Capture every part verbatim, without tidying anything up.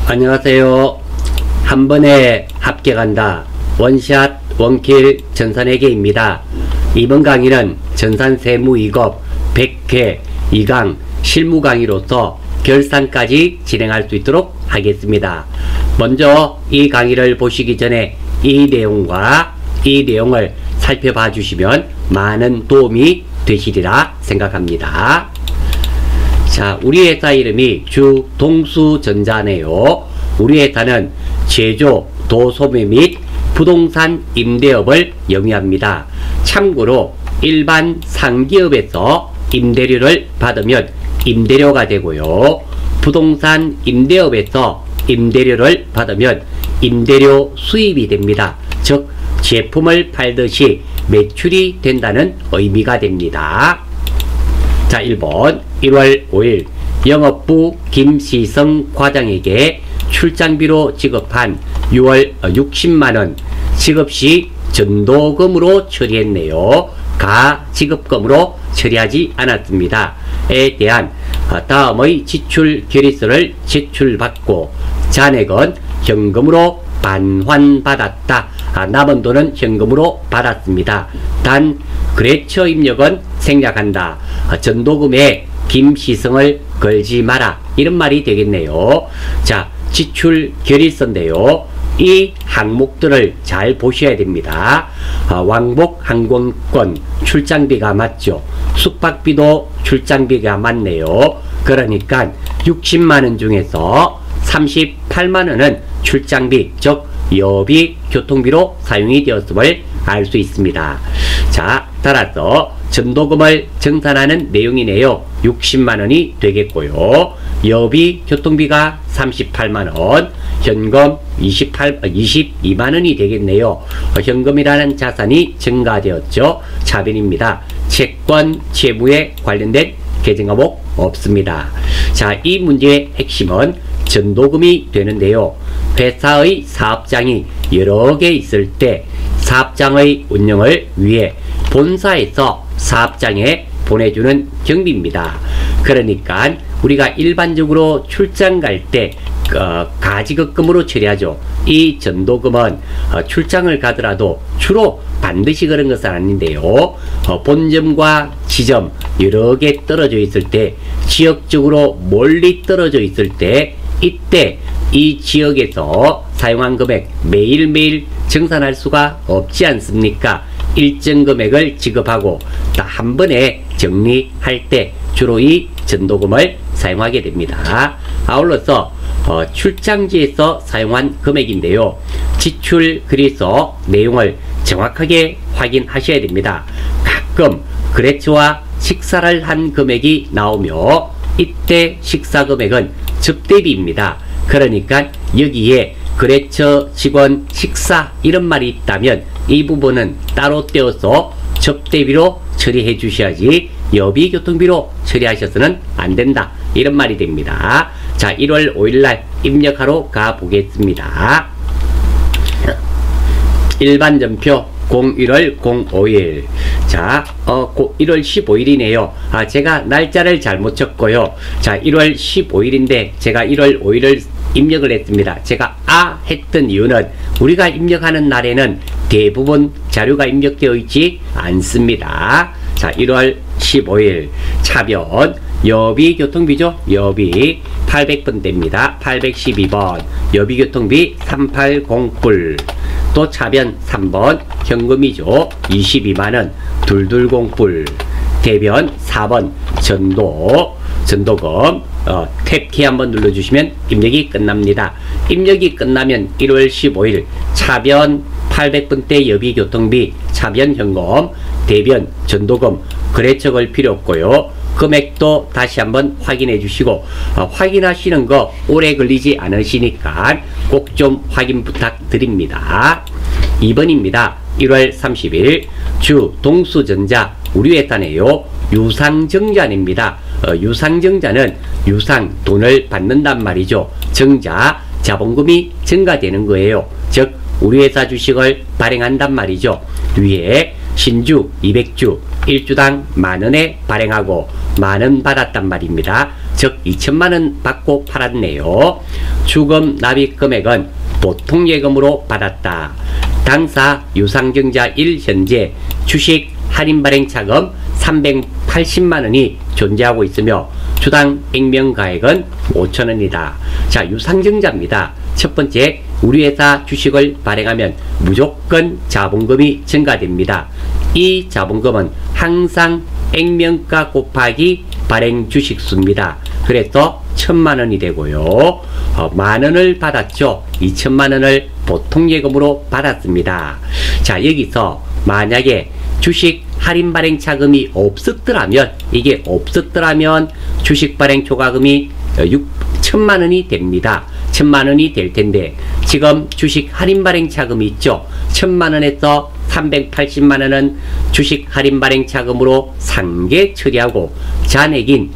안녕하세요. 한 번에 합격한다. 원샷 원킬 전산회계입니다. 이번 강의는 전산세무이급 백 회 이 강 실무 강의로서 결산까지 진행할 수 있도록 하겠습니다. 먼저 이 강의를 보시기 전에 이 내용과 이 내용을 살펴봐 주시면 많은 도움이 되시리라 생각합니다. 자, 우리 회사 이름이 주동수전자네요. 우리 회사는 제조, 도소매 및 부동산 임대업을 영위합니다. 참고로 일반 상기업에서 임대료를 받으면 임대료가 되고요. 부동산 임대업에서 임대료를 받으면 임대료 수입이 됩니다. 즉 제품을 팔듯이 매출이 된다는 의미가 됩니다. 자, 일 번 일월 오일 영업부 김시성 과장에게 출장비로 지급한 유월 육십만원 지급시 전도금으로 처리했네요. 가지급금으로 처리하지 않았습니다. 에 대한 다음의 지출 결의서를 제출받고 잔액은 현금으로 반환받았다. 남은 돈은 현금으로 받았습니다. 단 거래처 입력은 생략한다. 전도금에 김시성을 걸지 마라. 이런 말이 되겠네요. 자, 지출 결의서인데요. 이 항목들을 잘 보셔야 됩니다. 아, 왕복 항공권 출장비가 맞죠. 숙박비도 출장비가 맞네요. 그러니까 육십만원 중에서 삼십팔만원은 출장비, 즉 여비 교통비로 사용이 되었음을 알 수 있습니다. 자, 따라서 전도금을 정산하는 내용이네요. 육십만원이 되겠고요. 여비 교통비가 삼십팔만원, 현금 이십팔, 이십이만원이 되겠네요. 현금이라는 자산이 증가되었죠. 차변입니다. 채권, 채무에 관련된 계정 과목 없습니다. 자, 이 문제의 핵심은 전도금이 되는데요. 회사의 사업장이 여러 개 있을 때 사업장의 운영을 위해 본사에서 사업장에 보내주는 경비입니다. 그러니까 우리가 일반적으로 출장 갈 때 어, 가지급금으로 처리하죠. 이 전도금은 어, 출장을 가더라도 주로 반드시 그런 것은 아닌데요. 어, 본점과 지점 여러 개 떨어져 있을 때, 지역적으로 멀리 떨어져 있을 때, 이때 이 지역에서 사용한 금액 매일매일 정산할 수가 없지 않습니까? 일정 금액을 지급하고 한 번에 정리할 때 주로 이 전도금을 사용하게 됩니다. 아울러서 어, 출장지에서 사용한 금액인데요. 지출 글에서 내용을 정확하게 확인하셔야 됩니다. 가끔 거래처와 식사를 한 금액이 나오며 이때 식사 금액은 접대비입니다. 그러니까 여기에 거래처 직원 식사 이런 말이 있다면 이 부분은 따로 떼어서 접대비로 처리해 주셔야지 여비 교통비로 처리하셔서는 안 된다. 이런 말이 됩니다. 자, 일월 오일날 입력하러 가 보겠습니다. 일반 전표 공일월 공오일. 자, 어, 일월 십오일이네요. 아, 제가 날짜를 잘못 쳤고요. 자, 일월 십오일인데 제가 일월 오일을 입력을 했습니다. 제가 아 했던 이유는 우리가 입력하는 날에는 대부분 자료가 입력되어 있지 않습니다. 자, 일월 십오일 차변 여비 교통비죠. 여비 팔백 번대입니다. 팔백십이번 여비 교통비 삼백팔십불. 또 차변 삼번 현금이죠. 이십이만원 둘백이십불. 대변 사번 전도 전도금 어, 탭키 한번 눌러주시면 입력이 끝납니다. 입력이 끝나면 일월 십오일 차변 팔백 번대 여비 교통비, 차변 현금, 대변 전도금 거래처 걸 필요 없고요. 금액도 다시 한번 확인해 주시고 어, 확인하시는 거 오래 걸리지 않으시니까 꼭 좀 확인 부탁드립니다. 이 번입니다. 일월 삼십일 주 동수전자 우리 회사네요. 유상증자입니다. 어, 유상증자는 유상 돈을 받는단 말이죠. 증자 자본금이 증가되는 거예요. 즉 우리 회사 주식을 발행한단 말이죠. 위에 신주 이백주 일 주당 만원에 발행하고 만원 받았단 말입니다. 즉 이천만원 받고 팔았네요. 주금 납입 금액은 보통 예금으로 받았다. 당사 유상증자 일 현재 주식 할인 발행 차금 삼백팔십만 원이 존재하고 있으며 주당 액면가액은 오천 원이다. 자, 유상증자입니다. 첫 번째, 우리 회사 주식을 발행하면 무조건 자본금이 증가됩니다. 이 자본금은 항상 액면가 곱하기 발행 주식수입니다. 그래서 천만 원이 되고요. 어, 만 원을 받았죠. 이천만 원을 보통 예금으로 받았습니다. 자, 여기서 만약에 주식 할인 발행 차금이 없었더라면, 이게 없었더라면 주식 발행 초과금이 천만 원이 됩니다. 천만 원이 될 텐데, 지금 주식 할인 발행 차금이 있죠. 천만 원에서 삼백팔십만 원은 주식 할인 발행 차금으로 상계 처리하고 잔액인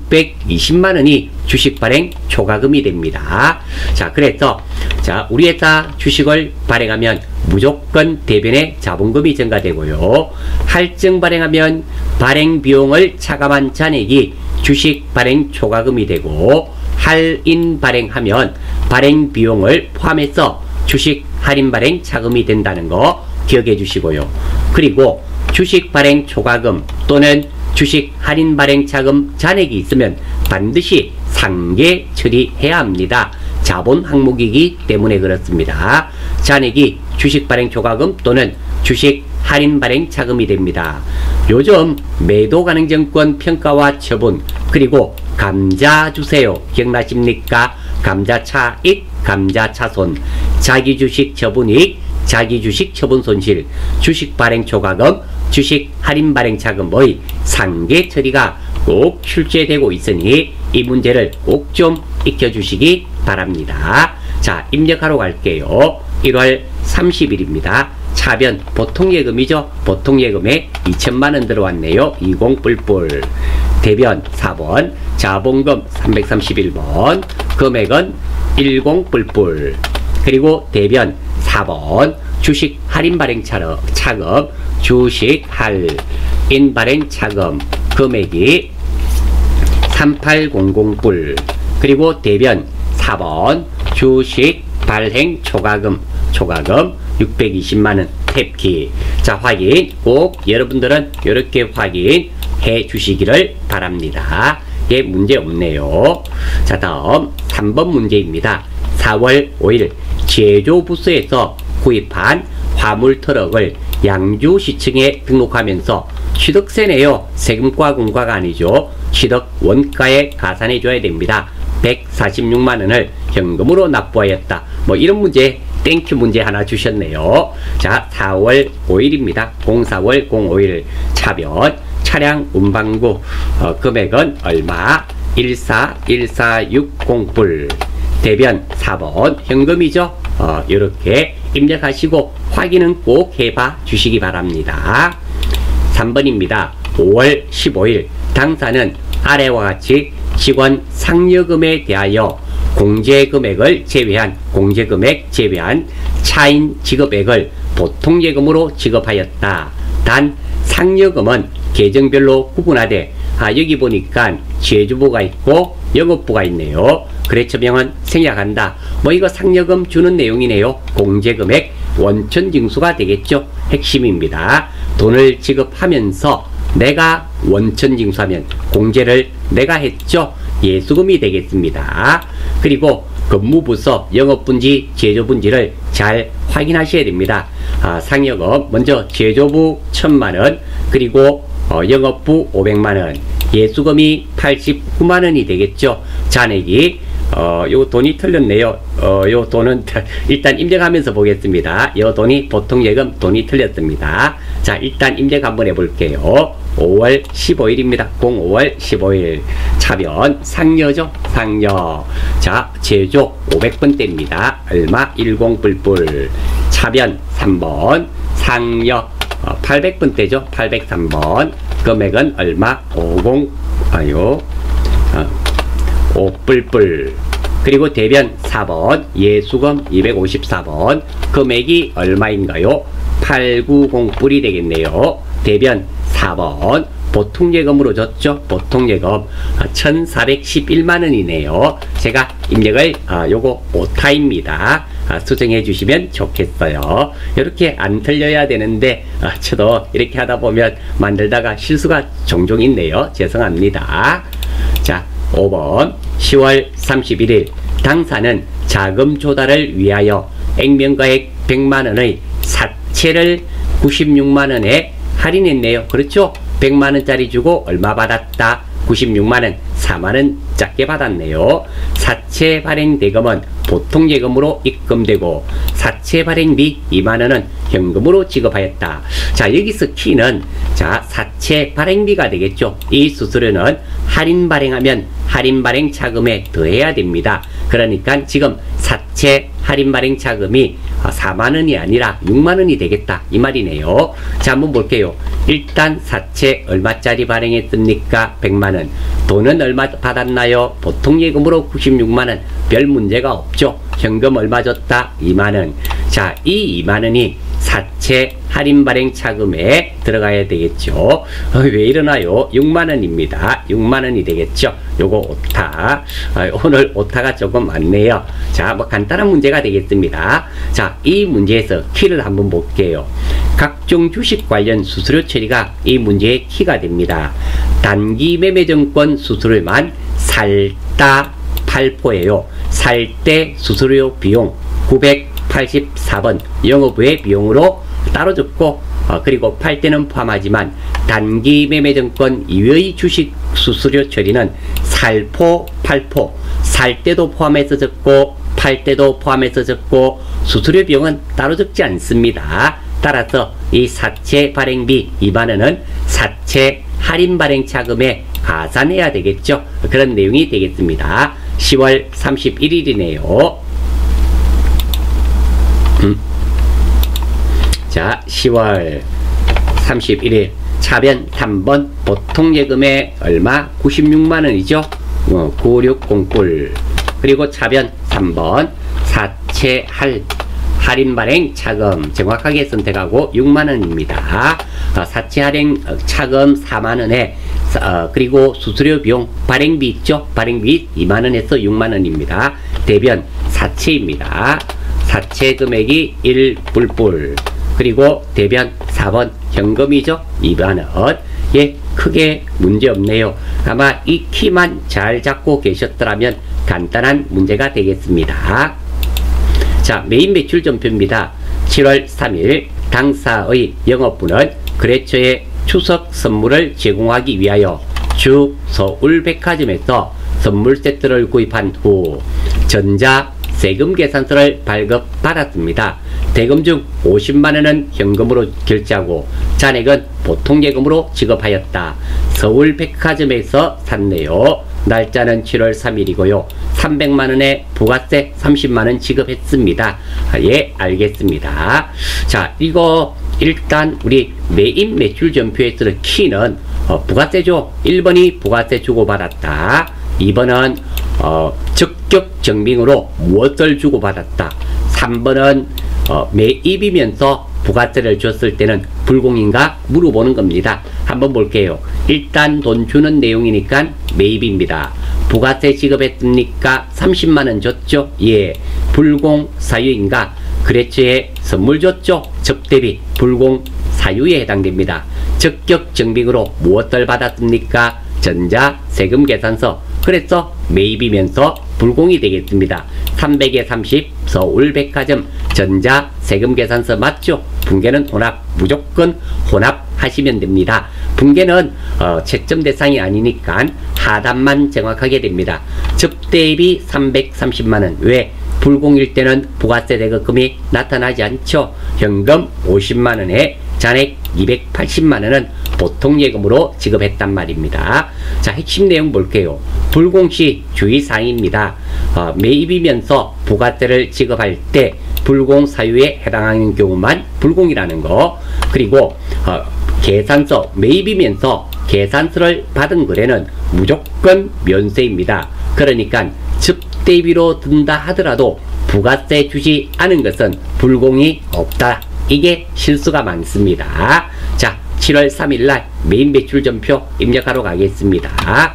육백이십만 원이 주식 발행 초과금이 됩니다. 자, 그래서 자, 우리 회사 주식을 발행하면 무조건 대변에 자본금이 증가되고요. 할증 발행하면 발행 비용을 차감한 잔액이 주식 발행 초과금이 되고, 할인 발행하면 발행 비용을 포함해서 주식 할인 발행 차금이 된다는 거 기억해 주시고요. 그리고 주식 발행 초과금 또는 주식 할인 발행 차금 잔액이 있으면 반드시 상계 처리해야 합니다. 자본 항목이기 때문에 그렇습니다. 잔액이 주식 발행 초과금 또는 주식 할인 발행 차금이 됩니다. 요즘 매도 가능증권 평가와 처분, 그리고 감자 주세요 기억나십니까? 감자 차익, 감자 차손, 자기 주식 처분이익, 자기 주식 처분 손실, 주식 발행 초과금, 주식 할인 발행 차금의 상계 처리가 꼭 출제되고 있으니 이 문제를 꼭 좀 익혀주시기 바랍니다. 자, 입력하러 갈게요. 일월 삼십일입니다. 차변 보통예금이죠. 보통예금에 이천만 원 들어왔네요. 이십 뿔뿔. 대변 사 번, 자본금 삼백삼십일 번, 금액은 십 뿔뿔. 그리고 대변 사 번, 주식 할인 발행 차금, 주식 할인 발행 차금, 금액이 삼팔공공 뿔. 그리고 대변 사 번, 주식 발행 초과금, 초과금 육백이십만 원 탭키. 자, 확인 꼭 여러분들은 이렇게 확인해 주시기를 바랍니다. 예, 문제 없네요. 자, 다음 삼 번 문제입니다. 사월 오일 제조부서에서 구입한 화물 트럭을 양주시청에 등록하면서 취득세네요. 세금과 공과가 아니죠. 취득 원가에 가산해 줘야 됩니다. 백사십육만 원을 현금으로 납부하였다. 뭐 이런 문제, 땡큐 문제 하나 주셨네요. 자, 사월 오일입니다. 공사월 공오일 차변 차량 운반구 어, 금액은 얼마? 일사일사육공 뿔. 대변 사 번 현금이죠. 어, 이렇게 입력하시고 확인은 꼭 해봐 주시기 바랍니다. 삼 번입니다. 오월 십오일 당사는 아래와 같이 직원 상여금에 대하여 공제금액을 제외한 공제금액 제외한 차인 지급액을 보통예금으로 지급하였다. 단 상여금은 계정별로 구분하되, 아, 여기 보니까 제주부가 있고 영업부가 있네요. 거래처명은 생략한다. 뭐 이거 상여금 주는 내용이네요. 공제금액 원천징수가 되겠죠. 핵심입니다. 돈을 지급하면서 내가 원천징수하면 공제를 내가 했죠. 예수금이 되겠습니다. 그리고 근무부서 영업분지 제조분지를 잘 확인하셔야 됩니다. 아, 상여금 먼저 제조부 천만 원, 그리고 어, 영업부 오백만 원, 예수금이 팔십구만 원이 되겠죠. 잔액이 어, 요 돈이 틀렸네요. 어, 요 돈은 일단 입력하면서 보겠습니다. 요 돈이 보통예금 돈이 틀렸습니다. 자, 일단 입력 한번 해볼게요. 오월 십오일입니다. 공오월 십오일 차변 상여죠. 상여. 자, 제조 오백 번대입니다. 얼마? 십 뿔뿔. 차변 삼 번 상여 어, 팔백 번대죠. 팔백삼 번. 금액은 얼마? 오십 아요 어, 오 뿔뿔. 그리고 대변 사 번 예수금 이백오십사 번. 금액이 얼마인가요? 팔백구십 뿔이 되겠네요. 대변 사 번 보통예금으로 줬죠. 보통예금 천사백십일만 원이네요. 제가 입력을 아, 요거 오타입니다. 아, 수정해 주시면 좋겠어요. 이렇게 안 틀려야 되는데 아, 저도 이렇게 하다 보면 만들다가 실수가 종종 있네요. 죄송합니다. 자, 오 번 시월 삼십일일 당사는 자금 조달을 위하여 액면가액 백만 원의 사채를 구십육만 원에 할인했네요. 그렇죠? 백만 원짜리 주고 얼마 받았다? 구십육만 원, 사만 원 작게 받았네요. 사채 발행 대금은 보통 예금으로 입금되고 사채 발행비 이만 원은 현금으로 지급하였다. 자, 여기서 키는 자, 사채 발행비가 되겠죠. 이 수수료는 할인 발행하면 할인 발행 차금에 더해야 됩니다. 그러니까 지금 사채 할인 발행 차금이 사만 원이 아니라 육만 원이 되겠다 이 말이네요. 자, 한번 볼게요. 일단 사채 얼마짜리 발행했습니까? 백만 원. 돈은 얼마 받았나요? 보통 예금으로 구십육만 원. 별 문제가 없죠. 현금 얼마 줬다? 이만 원. 자, 이 이만 원이 사채 할인 발행 차금에 들어가야 되겠죠. 어, 왜 이러나요? 육만 원입니다. 육만 원이 되겠죠. 요거 오타. 어, 오늘 오타가 조금 많네요. 자, 뭐 간단한 문제가 되겠습니다. 자, 이 문제에서 키를 한번 볼게요. 각종 주식 관련 수수료 처리가 이 문제의 키가 됩니다. 단기 매매증권 수수료만 살다 팔 퍼센트예요. 살 때 수수료 비용 구백팔십사 번 영업외 비용으로 따로 적고 어, 그리고 팔 때는 포함하지만 단기 매매증권 이외의 주식 수수료 처리는 살포 팔포 살 때도 포함해서 적고 팔 때도 포함해서 적고 수수료 비용은 따로 적지 않습니다. 따라서 이 사채 발행비 이만 원은 사채 할인 발행 차금에 가산해야 되겠죠. 그런 내용이 되겠습니다. 시월 삼십일일이네요. 음. 자, 시월 삼십일일 차변 삼 번 보통예금에 얼마? 구십육만 원이죠. 어, 구육공불. 그리고 차변 삼 번 사채 할 할인 발행 차금 정확하게 선택하고 육만 원입니다. 어, 사채 할인 차금 사만 원에 어, 그리고 수수료 비용 발행비 있죠. 발행비 이만 원에서 육만 원입니다. 대변 사채입니다. 사채 금액이 일 불불. 그리고 대변 사 번 현금이죠. 이만 원. 예, 크게 문제 없네요. 아마 이 키만 잘 잡고 계셨더라면 간단한 문제가 되겠습니다. 자, 메인 매출 전표입니다. 칠월 삼일 당사의 영업부는 거래처에 추석 선물을 제공하기 위하여 주 서울백화점에서 선물 세트를 구입한 후 전자 세금 계산서를 발급받았습니다. 대금 중 오십만 원은 현금으로 결제하고 잔액은 보통예금으로 지급하였다. 서울백화점에서 샀네요. 날짜는 칠월 삼일이고요. 삼백만 원에 부가세 삼십만 원 지급했습니다. 아, 예, 알겠습니다. 자, 이거 일단 우리 메인 매출 전표에서 키는 어, 부가세죠. 일 번이 부가세 주고받았다. 이 번은 어, 적격 증빙으로 무엇을 주고받았다. 삼 번은 어, 매입이면서 부가세를 줬을 때는 불공인가 물어보는 겁니다. 한번 볼게요. 일단 돈 주는 내용이니까 매입입니다. 부가세 지급했습니까? 삼십만 원 줬죠? 예. 불공 사유인가? 거래처에 선물 줬죠? 접대비 불공 사유에 해당됩니다. 적격 증빙으로 무엇을 받았습니까? 전자 세금 계산서. 그래서 매입이면서 불공이 되겠습니다. 삼백에 삼십 서울백화점 전자 세금 계산서 맞죠? 분계는 혼합, 무조건 혼합하시면 됩니다. 분계는 어, 채점 대상이 아니니까 하단만 정확하게 됩니다. 접대비 삼백삼십만 원. 왜? 불공일 때는 부가세 대금이 나타나지 않죠. 현금 오십만 원에 잔액 이백팔십만 원은 보통예금으로 지급했단 말입니다. 자, 핵심 내용 볼게요. 불공시 주의사항입니다. 어, 매입이면서 부가세를 지급할 때 불공 사유에 해당하는 경우만 불공이라는 거. 그리고 어, 계산서 매입이면서 계산서를 받은 거래는 무조건 면세입니다. 그러니까 접대비로 든다 하더라도 부가세 주지 않은 것은 불공이 없다. 이게 실수가 많습니다. 자, 칠월 삼일날 메인 매출 전표 입력하러 가겠습니다.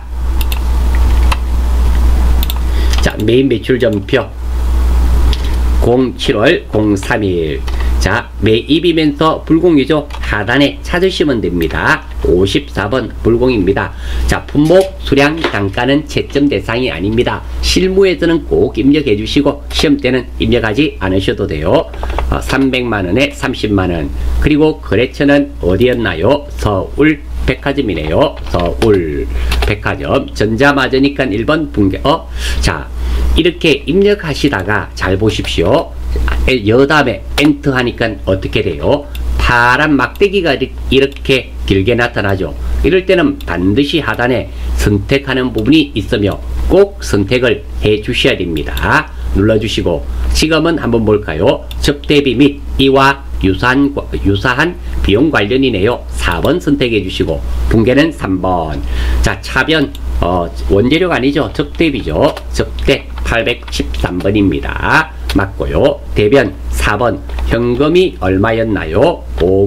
자, 메인 매출 전표 칠월 공삼일. 자, 매입이면서 불공이죠. 하단에 찾으시면 됩니다. 오십사 번 불공입니다. 자, 품목, 수량, 단가는 채점 대상이 아닙니다. 실무에서는 꼭 입력해 주시고 시험 때는 입력하지 않으셔도 돼요. 어, 삼백만 원에 삼십만 원. 그리고 거래처는 어디였나요? 서울 백화점이네요. 서울 백화점. 전자마저니까 일 번 붕괴. 어? 자, 이렇게 입력하시다가 잘 보십시오. 여 다음에 엔터 하니까 어떻게 돼요? 파란 막대기가 이렇게 길게 나타나죠. 이럴 때는 반드시 하단에 선택하는 부분이 있으며 꼭 선택을 해 주셔야 됩니다. 눌러주시고 지금은 한번 볼까요? 접대비 및 이와 유사한, 유사한 비용 관련이네요. 사 번 선택해 주시고 붕괴는 삼 번. 자, 차변 어, 원재료가 아니죠. 접대비죠. 접대 팔백십삼 번입니다. 맞고요. 대변 사 번 현금이 얼마였나요?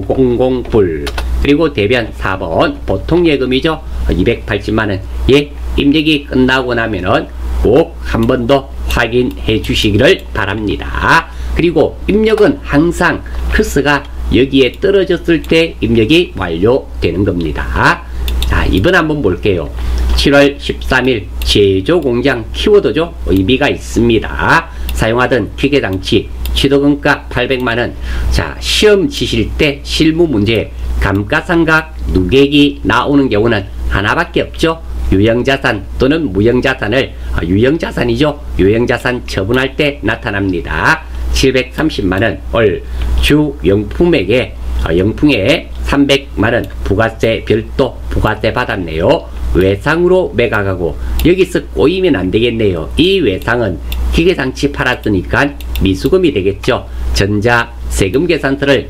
오백십 불. 그리고 대변 사 번 보통 예금이죠. 이백팔십만 원. 예, 입력이 끝나고 나면은 꼭 한 번 더 확인해 주시기를 바랍니다. 그리고 입력은 항상 크스가 여기에 떨어졌을 때 입력이 완료되는 겁니다. 자, 이번 한번 볼게요. 칠월 십삼일 제조공장 키워드죠. 의미가 있습니다. 사용하던 기계장치 취득원가 팔백만 원. 자, 시험 치실 때 실무 문제 감가상각 누계액이 나오는 경우는 하나밖에 없죠. 유형자산 또는 무형자산을 아, 유형자산이죠. 유형자산 처분할 때 나타납니다. 칠백삼십만 원 월 주 영품액에 아, 영풍에 삼백만 원 부가세 별도 부가세 받았네요. 외상으로 매각하고 여기서 꼬이면 안 되겠네요. 이 외상은 기계장치 팔았으니까 미수금이 되겠죠. 전자 세금 계산서를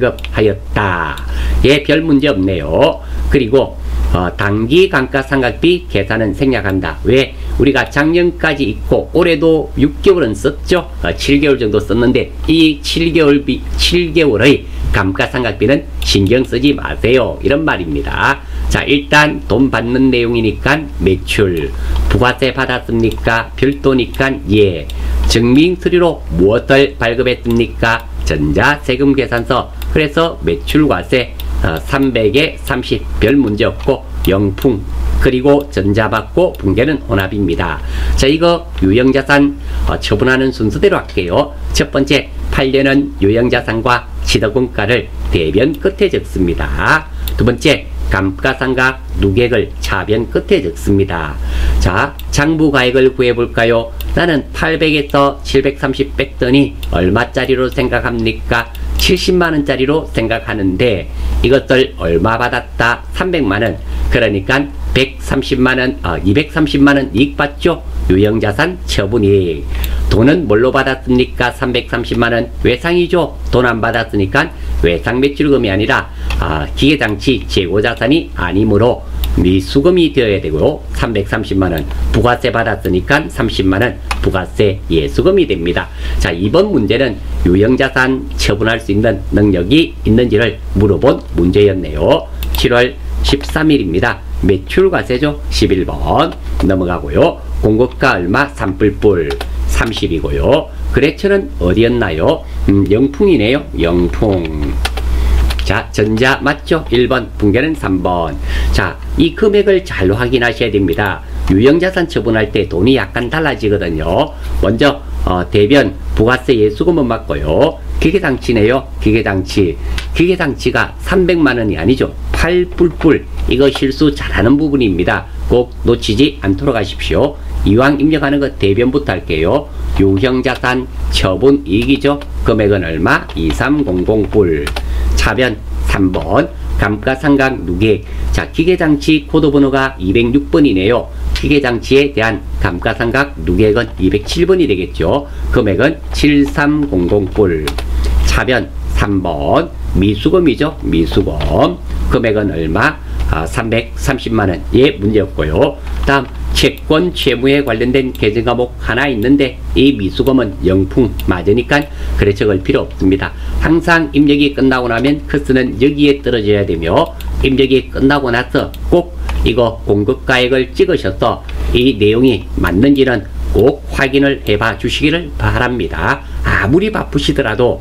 발급하였다. 예, 별 문제 없네요. 그리고 어, 단기 감가상각비 계산은 생략한다. 왜? 우리가 작년까지 있고 올해도 육 개월은 썼죠. 어, 칠 개월 정도 썼는데 이 칠 개월비 칠 개월의 감가상각비는 신경 쓰지 마세요. 이런 말입니다. 자, 일단 돈 받는 내용이니까 매출, 부가세 받았습니까? 별도니까 예. 증빙서류로 무엇을 발급했습니까? 전자세금 계산서. 그래서 매출과세 어, 삼백에 삼십 별 문제 없고 영풍 그리고 전자받고 붕괴는 혼합입니다. 자, 이거 유형자산 어, 처분하는 순서대로 할게요. 첫 번째 팔려는 유형자산과 취득원가를 대변 끝에 적습니다. 두 번째 감가상각 누계액을 차변 끝에 적습니다. 자, 장부가액을 구해볼까요? 나는 팔백에서 칠백삼십 뺐더니 얼마짜리로 생각합니까? 칠십만 원짜리로 생각하는데 이것을 얼마 받았다? 삼백만 원. 그러니까 백삼십만 원, 어, 이백삼십만 원 이익 받죠? 유형자산 처분이익. 돈은 뭘로 받았습니까? 삼백삼십만 원 외상이죠. 돈 안 받았으니까 외상 매출금이 아니라 아, 기계장치 재고자산이 아니므로 미수금이 되어야 되고요. 삼백삼십만 원 부가세 받았으니까 삼십만 원 부가세 예수금이 됩니다. 자, 이번 문제는 유형자산 처분할 수 있는 능력이 있는지를 물어본 문제였네요. 칠월 십삼일입니다. 매출과세죠. 십일 번 넘어가고요. 공급가 얼마? 삼불불 삼십이고요. 거래처는 어디였나요? 음, 영풍이네요. 영풍. 자, 전자 맞죠? 일 번 붕괴는 삼 번. 자, 이 금액을 잘 확인하셔야 됩니다. 유형자산 처분할 때 돈이 약간 달라지거든요. 먼저 어, 대변 부가세 예수금은 맞고요. 기계장치네요. 기계장치. 기계장치가 삼백만 원이 아니죠. 팔불불. 이거 실수 잘하는 부분입니다. 꼭 놓치지 않도록 하십시오. 이왕 입력하는 것 대변부터 할게요. 유형자산 처분 이익이죠. 금액은 얼마? 이삼공공 불. 차변 삼 번. 감가상각 누계액. 자, 기계장치 코드번호가 이백육 번이네요. 기계장치에 대한 감가상각 누계액은 이백칠 번이 되겠죠. 금액은 칠삼공공 불. 차변 삼 번. 미수금이죠. 미수금. 금액은 얼마? 아, 삼백삼십만 원. 예, 문제 없고요. 다음 채권 채무에 관련된 계정 과목 하나 있는데 이 미수금은 영풍 맞으니까 그래 적을 필요 없습니다. 항상 입력이 끝나고 나면 커스는 여기에 떨어져야 되며 입력이 끝나고 나서 꼭 이거 공급가액을 찍으셔서 이 내용이 맞는지는 꼭 확인을 해봐 주시기를 바랍니다. 아무리 바쁘시더라도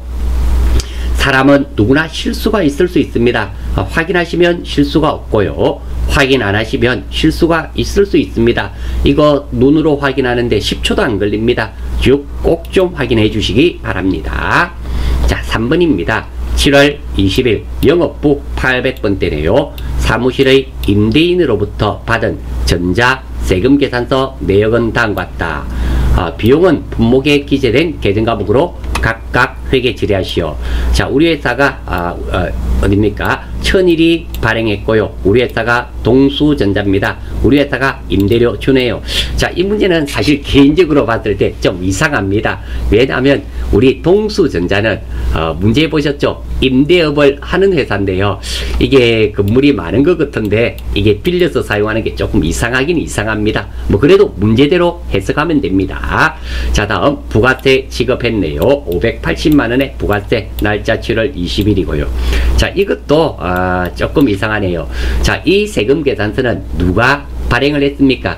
사람은 누구나 실수가 있을 수 있습니다. 어, 확인하시면 실수가 없고요. 확인 안 하시면 실수가 있을 수 있습니다. 이거 눈으로 확인하는데 십 초도 안 걸립니다. 쭉 꼭 좀 확인해 주시기 바랍니다. 자, 삼 번입니다. 칠월 이십일 영업부 팔백 번대네요. 사무실의 임대인으로부터 받은 전자 세금 계산서 내역은 다음과 같다. 어, 비용은 분목에 기재된 계정 과목으로 각각 회계 처리하시오. 자, 우리 회사가 아, 어, 어딥니까? 천일이 발행했고요. 우리 회사가 동수전자입니다. 우리 회사가 임대료 주네요. 자, 이 문제는 사실 개인적으로 봤을 때 좀 이상합니다. 왜냐하면 우리 동수전자는 어, 문제 보셨죠? 임대업을 하는 회사인데요. 이게 건물이 많은 것 같은데 이게 빌려서 사용하는 게 조금 이상하긴 이상합니다. 뭐 그래도 문제대로 해석하면 됩니다. 자, 다음 부가세 지급했네요. 오백팔십만 원의 부가세 날짜 칠월 이십일이고요. 자, 이것도 어, 조금 이상하네요. 자, 이 세금 계산서는 누가 발행을 했습니까?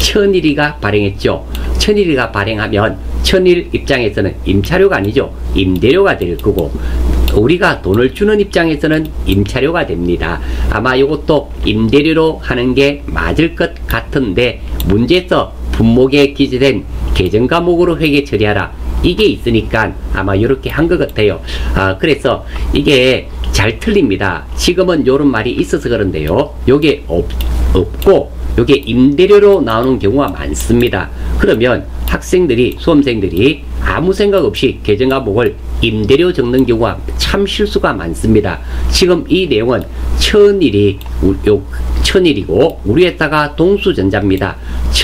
천일이가 발행했죠. 천일이가 발행하면 천일 입장에서는 임차료가 아니죠. 임대료가 될 거고 우리가 돈을 주는 입장에서는 임차료가 됩니다. 아마 이것도 임대료로 하는 게 맞을 것 같은데 문제에서 분목에 기재된 계정 과목으로 회계 처리하라. 이게 있으니까 아마 이렇게 한 것 같아요. 아, 그래서 이게 잘 틀립니다. 지금은 요런 말이 있어서 그런데요. 요게 없, 없고 요게 임대료로 나오는 경우가 많습니다. 그러면 학생들이 수험생들이 아무 생각 없이 계정 과목을 임대료 적는 경우가 참 실수가 많습니다. 지금 이 내용은 천일이 요 천일이고 우리 회사가 동수전자입니다.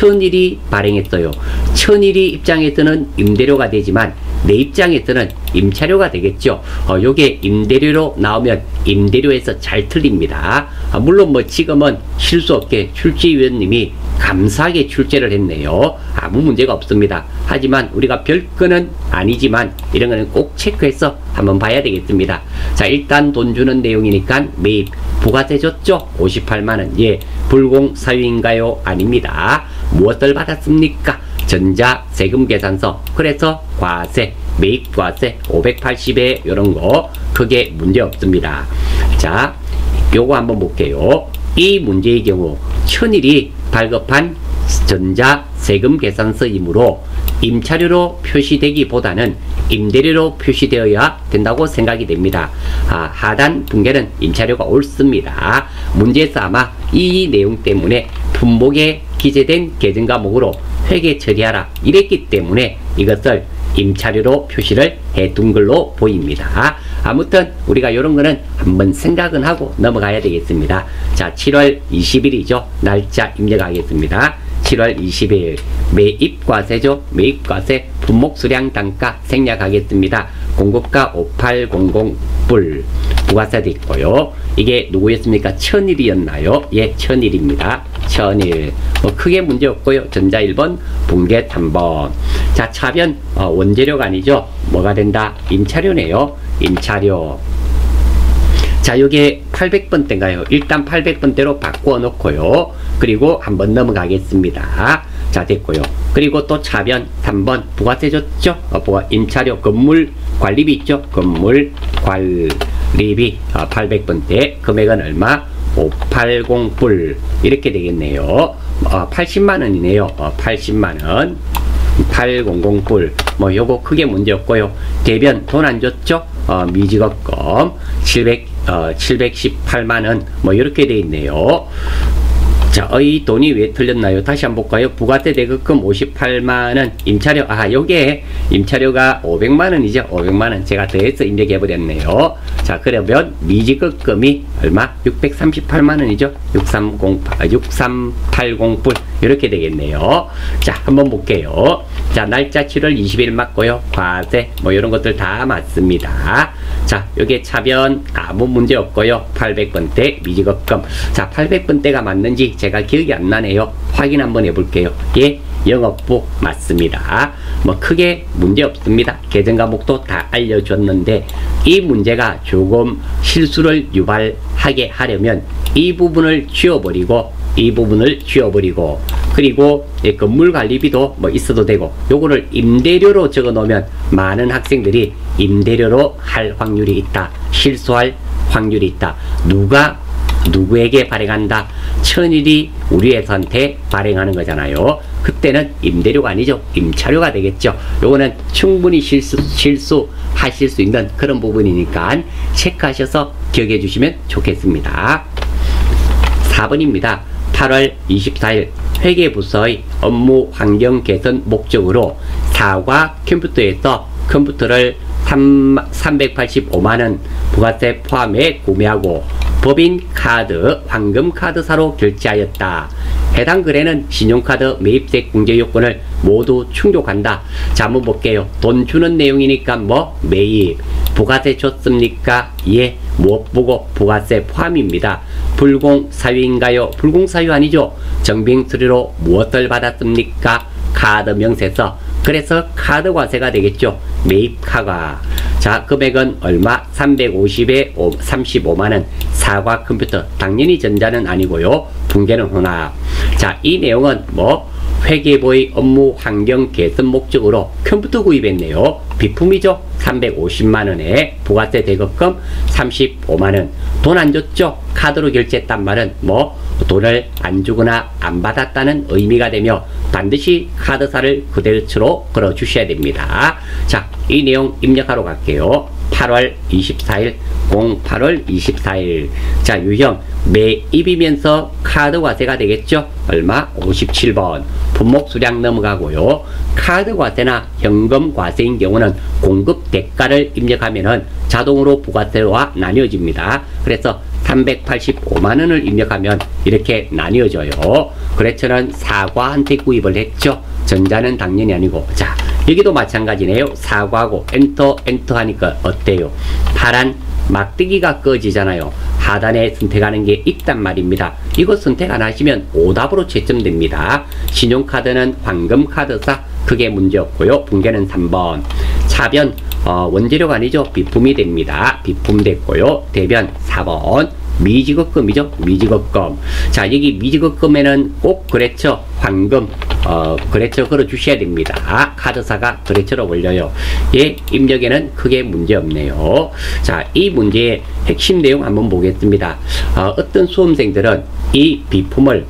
천일이 발행했어요. 천일이 입장에서는 임대료가 되지만 내 입장에서는 임차료가 되겠죠. 어, 요게 임대료로 나오면 임대료에서 잘 틀립니다. 아, 물론 뭐 지금은 실수 없게 출제위원님이 감사하게 출제를 했네요. 아무 문제가 없습니다. 하지만 우리가 별거는 아니지만 이런 거는 꼭 체크해서 한번 봐야 되겠습니다. 자, 일단 돈 주는 내용이니까 매입 부가세 줬죠? 오십팔만 원. 예, 불공 사유인가요? 아닙니다. 무엇을 받았습니까? 전자 세금 계산서. 그래서 과세, 매입 과세 오백팔십에 이런 거 그게 문제 없습니다. 자, 요거 한번 볼게요. 이 문제의 경우 천일이 발급한 전자 세금 계산서이므로 임차료로 표시되기보다는 임대료로 표시되어야 된다고 생각이 됩니다. 아, 하단 분계는 임차료가 옳습니다. 문제에서 아마 이 내용 때문에 분목에 기재된 계정 과목으로 회계 처리하라 이랬기 때문에 이것을 임차료로 표시를 해둔 걸로 보입니다. 아무튼 우리가 이런 거는 한번 생각은 하고 넘어가야 되겠습니다. 자, 칠월 이십일이죠. 날짜 입력하겠습니다. 칠월 이십일 매입과세죠. 매입과세 분목수량 단가 생략하겠습니다. 공급가 오팔공공 불 부가세도 있고요. 이게 누구였습니까? 천일이었나요? 예, 천일입니다. 천일. 뭐 크게 문제 없고요. 전자 일 번, 분계 삼 번. 자, 차변 어, 원재료가 아니죠. 뭐가 된다? 임차료네요. 임차료. 자, 요게 팔백 번대인가요? 일단 팔백 번대로 바꾸어 놓고요. 그리고 한번 넘어가겠습니다. 자, 됐고요. 그리고 또 차변 삼 번 부가세 줬죠? 어, 부가, 임차료 건물 관리비 있죠? 건물 관리비 어, 팔백 번대 금액은 얼마? 오백팔십 불 이렇게 되겠네요. 어, 팔십만 원이네요. 어, 팔십만 원. 팔백십 불. 뭐 요거 크게 문제 없고요. 대변 돈 안 줬죠? 어, 미지급금 칠백, 어, 칠백십팔만 원. 뭐 이렇게 돼 있네요. 자, 이 돈이 왜 틀렸나요? 다시 한번 볼까요? 부가세 대급금 오십팔만 원, 임차료, 아, 요게 임차료가 오백만 원이죠. 오백만 원. 제가 더해서 입력해버렸네요. 자, 그러면 미지급금이 얼마? 육백삼십팔만 원이죠. 육삼공팔, 육삼팔십 불. 이렇게 되겠네요. 자, 한번 볼게요. 자, 날짜 칠월 이십일 맞고요. 과세, 뭐 이런 것들 다 맞습니다. 자, 여기에 차변 아무 문제 없고요. 팔백 번대 미지급금. 자, 팔백 번대가 맞는지 제가 기억이 안 나네요. 확인 한번 해볼게요. 예, 영업부 맞습니다. 뭐 크게 문제 없습니다. 계정 과목도 다 알려줬는데 이 문제가 조금 실수를 유발하게 하려면 이 부분을 지워버리고 이 부분을 지워버리고 그리고 예, 건물관리비도 뭐 있어도 되고 요거를 임대료로 적어 놓으면 많은 학생들이 임대료로 할 확률이 있다. 실수할 확률이 있다. 누가 누구에게 발행한다? 천일이 우리 회사한테 발행하는 거잖아요. 그때는 임대료가 아니죠. 임차료가 되겠죠. 요거는 충분히 실수, 실수하실 수 있는 그런 부분이니까 체크하셔서 기억해 주시면 좋겠습니다. 사 번입니다. 팔월 이십사일 회계부서의 업무 환경 개선 목적으로 사과 컴퓨터에서 컴퓨터를 삼백팔십오만 원 부가세 포함해 구매하고 법인 카드, 황금 카드사로 결제하였다. 해당 거래는 신용카드 매입세 공제 요건을 모두 충족한다. 자, 한번 볼게요. 돈 주는 내용이니까 뭐 매입, 부가세 줬습니까? 예, 무엇 보고 부가세 포함입니다. 불공사유인가요? 불공사유 아니죠. 정빙 수리로 무엇을 받았습니까? 카드 명세서. 그래서 카드 과세가 되겠죠. 매입카가. 자, 금액은 얼마? 삼백오십에 삼십오만 원. 사과 컴퓨터. 당연히 전자는 아니고요. 붕괴는 혼합. 자, 이 내용은 뭐 회계부의 업무 환경 개선 목적으로 컴퓨터 구입했네요. 비품이죠. 삼백오십만 원에 부가세 대급금 삼십오만 원. 돈 안 줬죠? 카드로 결제했단 말은 뭐 돈을 안 주거나 안 받았다는 의미가 되며 반드시 카드사를 그대로 걸어 주셔야 됩니다. 자, 이 내용 입력하러 갈게요. 팔월 이십사일 공팔월 이십사일. 자, 유형 매입이면서 카드 과세가 되겠죠. 얼마? 오십칠 번. 품목 수량 넘어가고요. 카드 과세나 현금 과세인 경우는 공급 대가를 입력하면은 자동으로 부가세와 나뉘어집니다. 그래서 삼백팔십오만 원을 입력하면 이렇게 나뉘어져요. 거래처는 사과한테 구입을 했죠. 전자는 당연히 아니고. 자, 여기도 마찬가지네요. 사과하고 엔터 엔터 하니까 어때요? 파란 막대기가 꺼지잖아요. 하단에 선택하는 게 있단 말입니다. 이거 선택 안 하시면 오답으로 채점됩니다. 신용카드는 황금카드사. 그게 문제 없고요. 붕괴는 삼 번. 차변 어, 원재료가 아니죠. 비품이 됩니다. 비품 됐고요. 대변 사 번. 미지급금이죠. 미지급금. 자, 여기 미지급금에는 꼭 거래처 황금 어, 거래처 걸어 주셔야 됩니다. 아, 카드사가 거래처로 올려요. 예, 입력에는 크게 문제 없네요. 자, 이 문제의 핵심 내용 한번 보겠습니다. 어, 어떤 수험생들은 이 비품을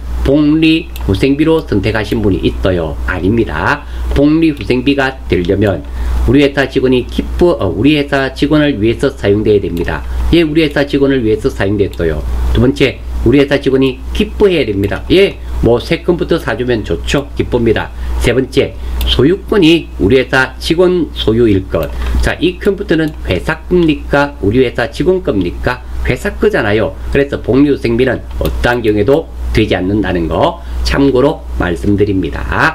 복리후생비로 선택하신 분이 있어요. 아닙니다. 복리후생비가 되려면 우리 회사 직원이 기뻐 어, 우리 회사 직원을 위해서 사용돼야 됩니다. 예, 우리 회사 직원을 위해서 사용됐어요. 두 번째, 우리 회사 직원이 기뻐해야 됩니다. 예, 뭐 새 컴퓨터 사주면 좋죠. 기쁩니다. 세 번째, 소유권이 우리 회사 직원 소유일 것. 자, 이 컴퓨터는 회사 겁니까? 우리 회사 직원 겁니까? 회사 거잖아요. 그래서 복리후생비는 어떠한 경우에도 되지 않는다는 거 참고로 말씀드립니다.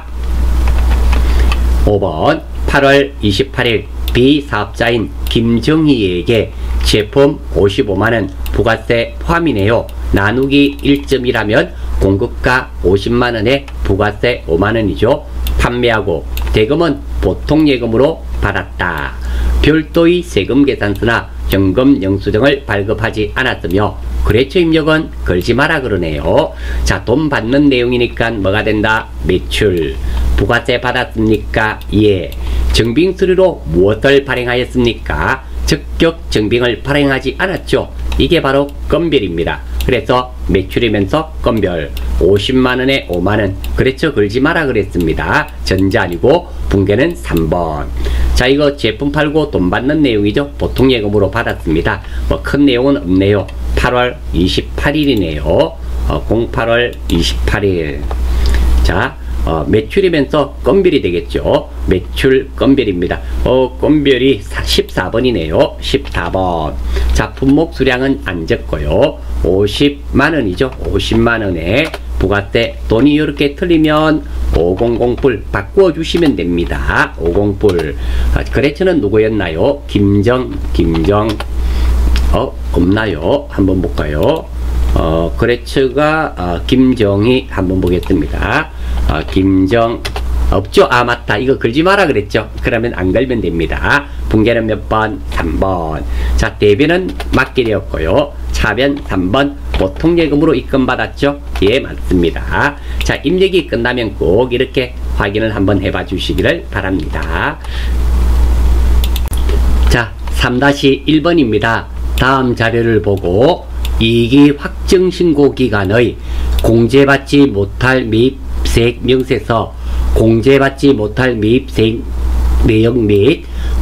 오 번. 팔월 이십팔일 비사업자인 김정희에게 제품 오십오만 원 부가세 포함이네요. 나누기 일 점 일하면 공급가 오십만 원에 부가세 오만 원이죠. 판매하고 대금은 보통 예금으로 받았다. 별도의 세금 계산서나 현금 영수증을 발급하지 않았으며 거래처 입력은 걸지 마라 그러네요. 자, 돈 받는 내용이니까 뭐가 된다? 매출. 부가세 받았습니까? 예. 정빙 수리로 무엇을 발행하였습니까? 적격 정빙을 발행하지 않았죠. 이게 바로 건별입니다. 그래서 매출이면서 건별 오십만 원에 오만 원 거래처 걸지 마라 그랬습니다. 전자 아니고 붕괴는 삼 번. 자, 이거 제품 팔고 돈 받는 내용이죠. 보통 예금으로 받았습니다. 뭐 큰 내용은 없네요. 팔월 이십팔일이네요. 어, 공팔월 이십팔일. 자, 어, 매출이면서 건별이 되겠죠. 매출 건별입니다. 어, 건별이 십사 번이네요. 십사 번. 자, 품목 수량은 안 적고요. 오십만 원이죠. 오십만 원에 부가세. 돈이 이렇게 틀리면 오백 불 바꾸어 주시면 됩니다. 오백 불. 아, 거래처는 누구였나요? 김정, 김정, 어, 없나요? 한번 볼까요? 어, 거래처가 어, 김정희 한번 보겠습니다. 어, 김정 없죠? 아 맞다, 이거 걸지 마라 그랬죠? 그러면 안 걸면 됩니다. 분계는 몇 번? 삼 번. 자, 대변은 맞길이었고요. 차변 삼 번. 보통예금으로 입금받았죠? 예, 맞습니다. 자, 입력이 끝나면 꼭 이렇게 확인을 한번 해봐 주시기를 바랍니다. 자, 삼 일 번입니다. 다음 자료를 보고 이익이 확정 신고 기간의 공제받지 못할 매입세액 명세서, 공제받지 못할 매입세액 내역 및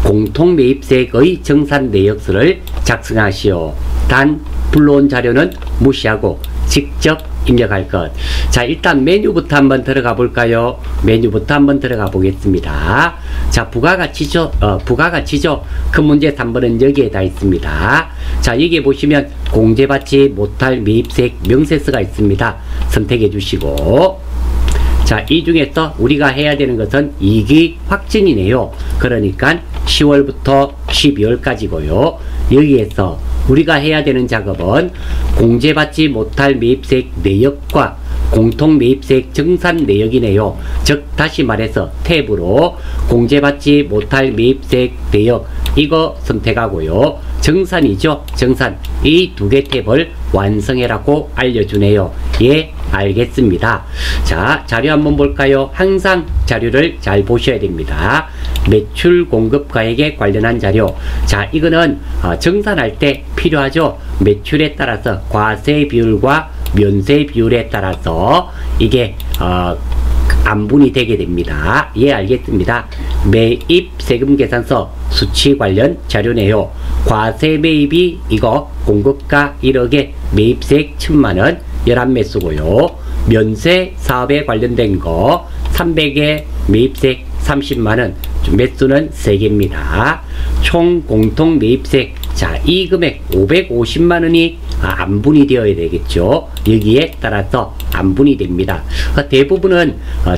공통매입세액의 정산 내역서를 작성하시오. 단 불러온 자료는 무시하고 직접 입력할 것. 자, 일단 메뉴부터 한번 들어가 볼까요? 메뉴부터 한번 들어가 보겠습니다. 자, 부가가치죠. 어, 부가가치죠. 큰 문제 삼 번은 여기에 다 있습니다. 자, 여기에 보시면 공제받지 못할 매입세액 명세서가 있습니다. 선택해 주시고, 자, 이 중에서 우리가 해야 되는 것은 이익이 확정이네요. 그러니까 시월부터 십이월까지고요. 여기에서 우리가 해야 되는 작업은 공제받지 못할 매입세액 내역과 공통매입세액 정산 내역이네요. 즉 다시 말해서 탭으로 공제받지 못할 매입세액 내역 이거 선택하고요. 정산이죠. 정산. 이 두 개 탭을 완성해라고 알려주네요. 예, 알겠습니다. 자, 자료 한번 볼까요? 항상 자료를 잘 보셔야 됩니다. 매출 공급가액에 관련한 자료. 자, 이거는 어, 정산할 때 필요하죠. 매출에 따라서 과세 비율과 면세 비율에 따라서 이게 어, 안분이 되게 됩니다. 예, 알겠습니다. 매입 세금 계산서 수치 관련 자료네요. 과세 매입이 이거 공급가 일억에 매입세액 천만원 열한 매수고요. 면세 사업에 관련된 거 삼백에 매입세액 삼십만원, 매수는 세 개입니다. 총 공통 매입세액, 자, 이 금액 오백오십만원이 안분이 되어야 되겠죠. 여기에 따라서 안분이 됩니다. 대부분은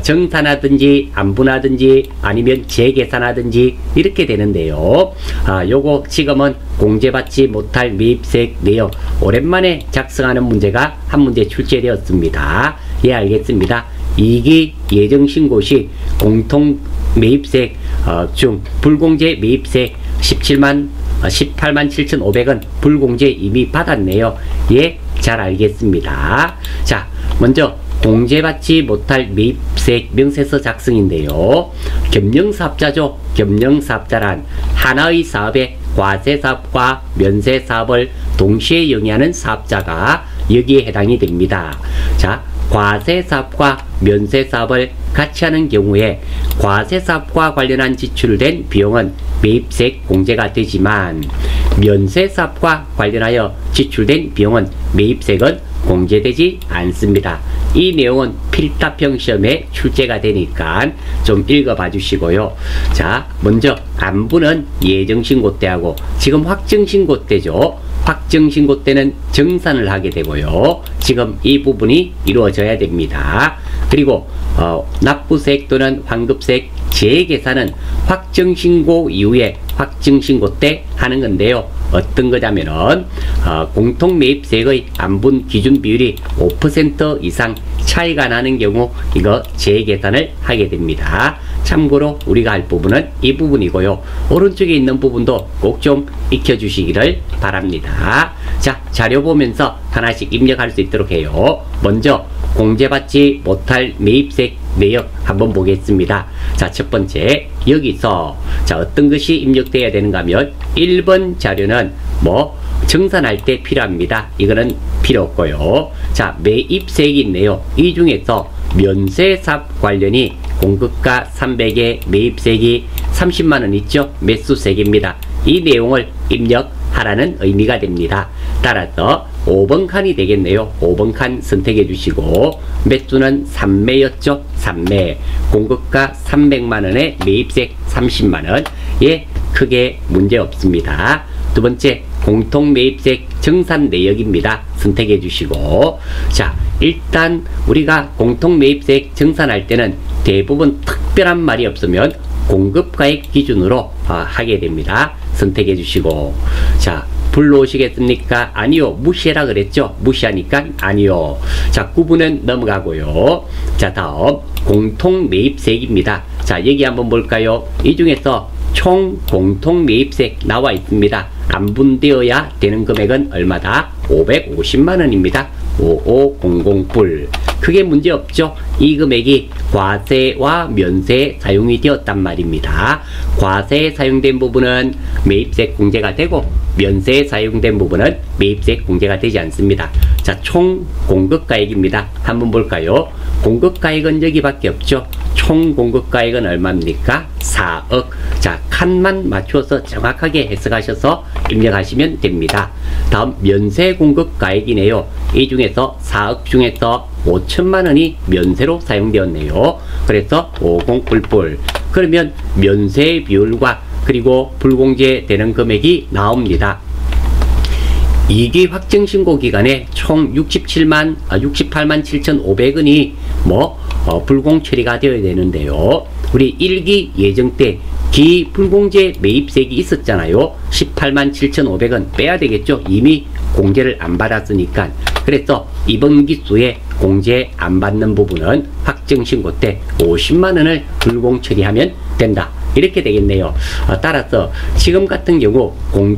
정산하든지 안분하든지 아니면 재계산하든지 이렇게 되는데요. 아, 요거 지금은 공제받지 못할 매입세액 내역 오랜만에 작성하는 문제가 한 문제 출제되었습니다. 예, 알겠습니다. 이익이 예정신고 시 공통 매입세액 어, 중 불공제 매입세액 십칠만 십팔만 칠천오백원 불공제 이미 받았네요. 예, 잘 알겠습니다. 자, 먼저 공제받지 못할 매입세액 명세서 작성인데요. 겸용사업자죠. 겸용사업자란 하나의 사업에 과세사업과 면세사업을 동시에 영위하는 사업자가 여기에 해당이 됩니다. 자, 과세사업과 면세사업을 같이 하는 경우에 과세사업과 관련한 지출된 비용은 매입세액 공제가 되지만 면세사업과 관련하여 지출된 비용은 매입세액은 공제되지 않습니다. 이 내용은 필답형 시험에 출제가 되니까 좀 읽어봐 주시고요. 자, 먼저 안분은 예정신고 때하고 지금 확정신고 때죠. 확정신고 때는 정산을 하게 되고요. 지금 이 부분이 이루어져야 됩니다. 그리고 어, 납부세액 또는 환급세액 재계산은 확정신고 이후에 확정신고 때 하는 건데요. 어떤 거냐면은 어, 공통매입세액의 안분 기준 비율이 오 퍼센트 이상 차이가 나는 경우 이거 재계산을 하게 됩니다. 참고로 우리가 할 부분은 이 부분이고요. 오른쪽에 있는 부분도 꼭 좀 익혀주시기를 바랍니다. 자, 자료 보면서 하나씩 입력할 수 있도록 해요. 먼저 공제받지 못할 매입세액 내역 한번 보겠습니다. 자, 첫 번째 여기서 자, 어떤 것이 입력되어야 되는가 하면 일 번 자료는 뭐 정산할 때 필요합니다. 이거는 필요 없고요. 자, 매입세액이 있네요. 이 중에서 면세사업 관련이 공급가 삼백에 매입세액이 삼십만원 있죠. 매수 세 개입니다. 이 내용을 입력하라는 의미가 됩니다. 따라서 오 번 칸이 되겠네요. 오 번 칸 선택해 주시고 매수는 삼 매였죠. 삼 매. 공급가 삼백만원에 매입세액 삼십만원. 예, 크게 문제 없습니다. 두 번째 공통매입세액 정산 내역입니다. 선택해 주시고 자, 일단 우리가 공통매입세액 정산할 때는 대부분 특별한 말이 없으면 공급가액 기준으로 어, 하게 됩니다. 선택해 주시고 자, 불러오시겠습니까? 아니요. 무시해라 그랬죠? 무시하니까 아니요. 자, 구 번은 넘어가고요. 자, 다음 공통 매입세입니다. 자, 얘기 한번 볼까요? 이 중에서 총 공통 매입세 나와 있습니다. 안분되어야 되는 금액은 얼마다? 오백오십만 원입니다. 오오공공 불. 크게 문제 없죠? 이 금액이 과세와 면세에 사용이 되었단 말입니다. 과세에 사용된 부분은 매입세 공제가 되고 면세에 사용된 부분은 매입세 공제가 되지 않습니다. 자, 총 공급가액입니다. 한번 볼까요? 공급가액은 여기밖에 없죠. 총 공급가액은 얼마입니까? 사억. 자, 칸만 맞춰서 정확하게 해석하셔서 입력하시면 됩니다. 다음 면세 공급가액이네요. 이 중에서 사억 중에서 오천만 원이 면세로 사용되었네요. 그래서 오십 불불. 그러면 면세 비율과 그리고 불공제되는 금액이 나옵니다. 이 기 확정신고 기간에 총 육십칠만, 아, 육십팔만 칠천오백 원이 뭐 어, 불공 처리가 되어야 되는데요. 우리 일 기 예정 때 기불공제 매입세액이 있었잖아요. 십팔만 칠천오백 원 빼야 되겠죠. 이미 공제를 안 받았으니까. 그래서 이번 기수에 공제 안 받는 부분은 확정신고 때 오십만 원을 불공 처리하면 된다. 이렇게 되겠네요. 어, 따라서 지금 같은 경우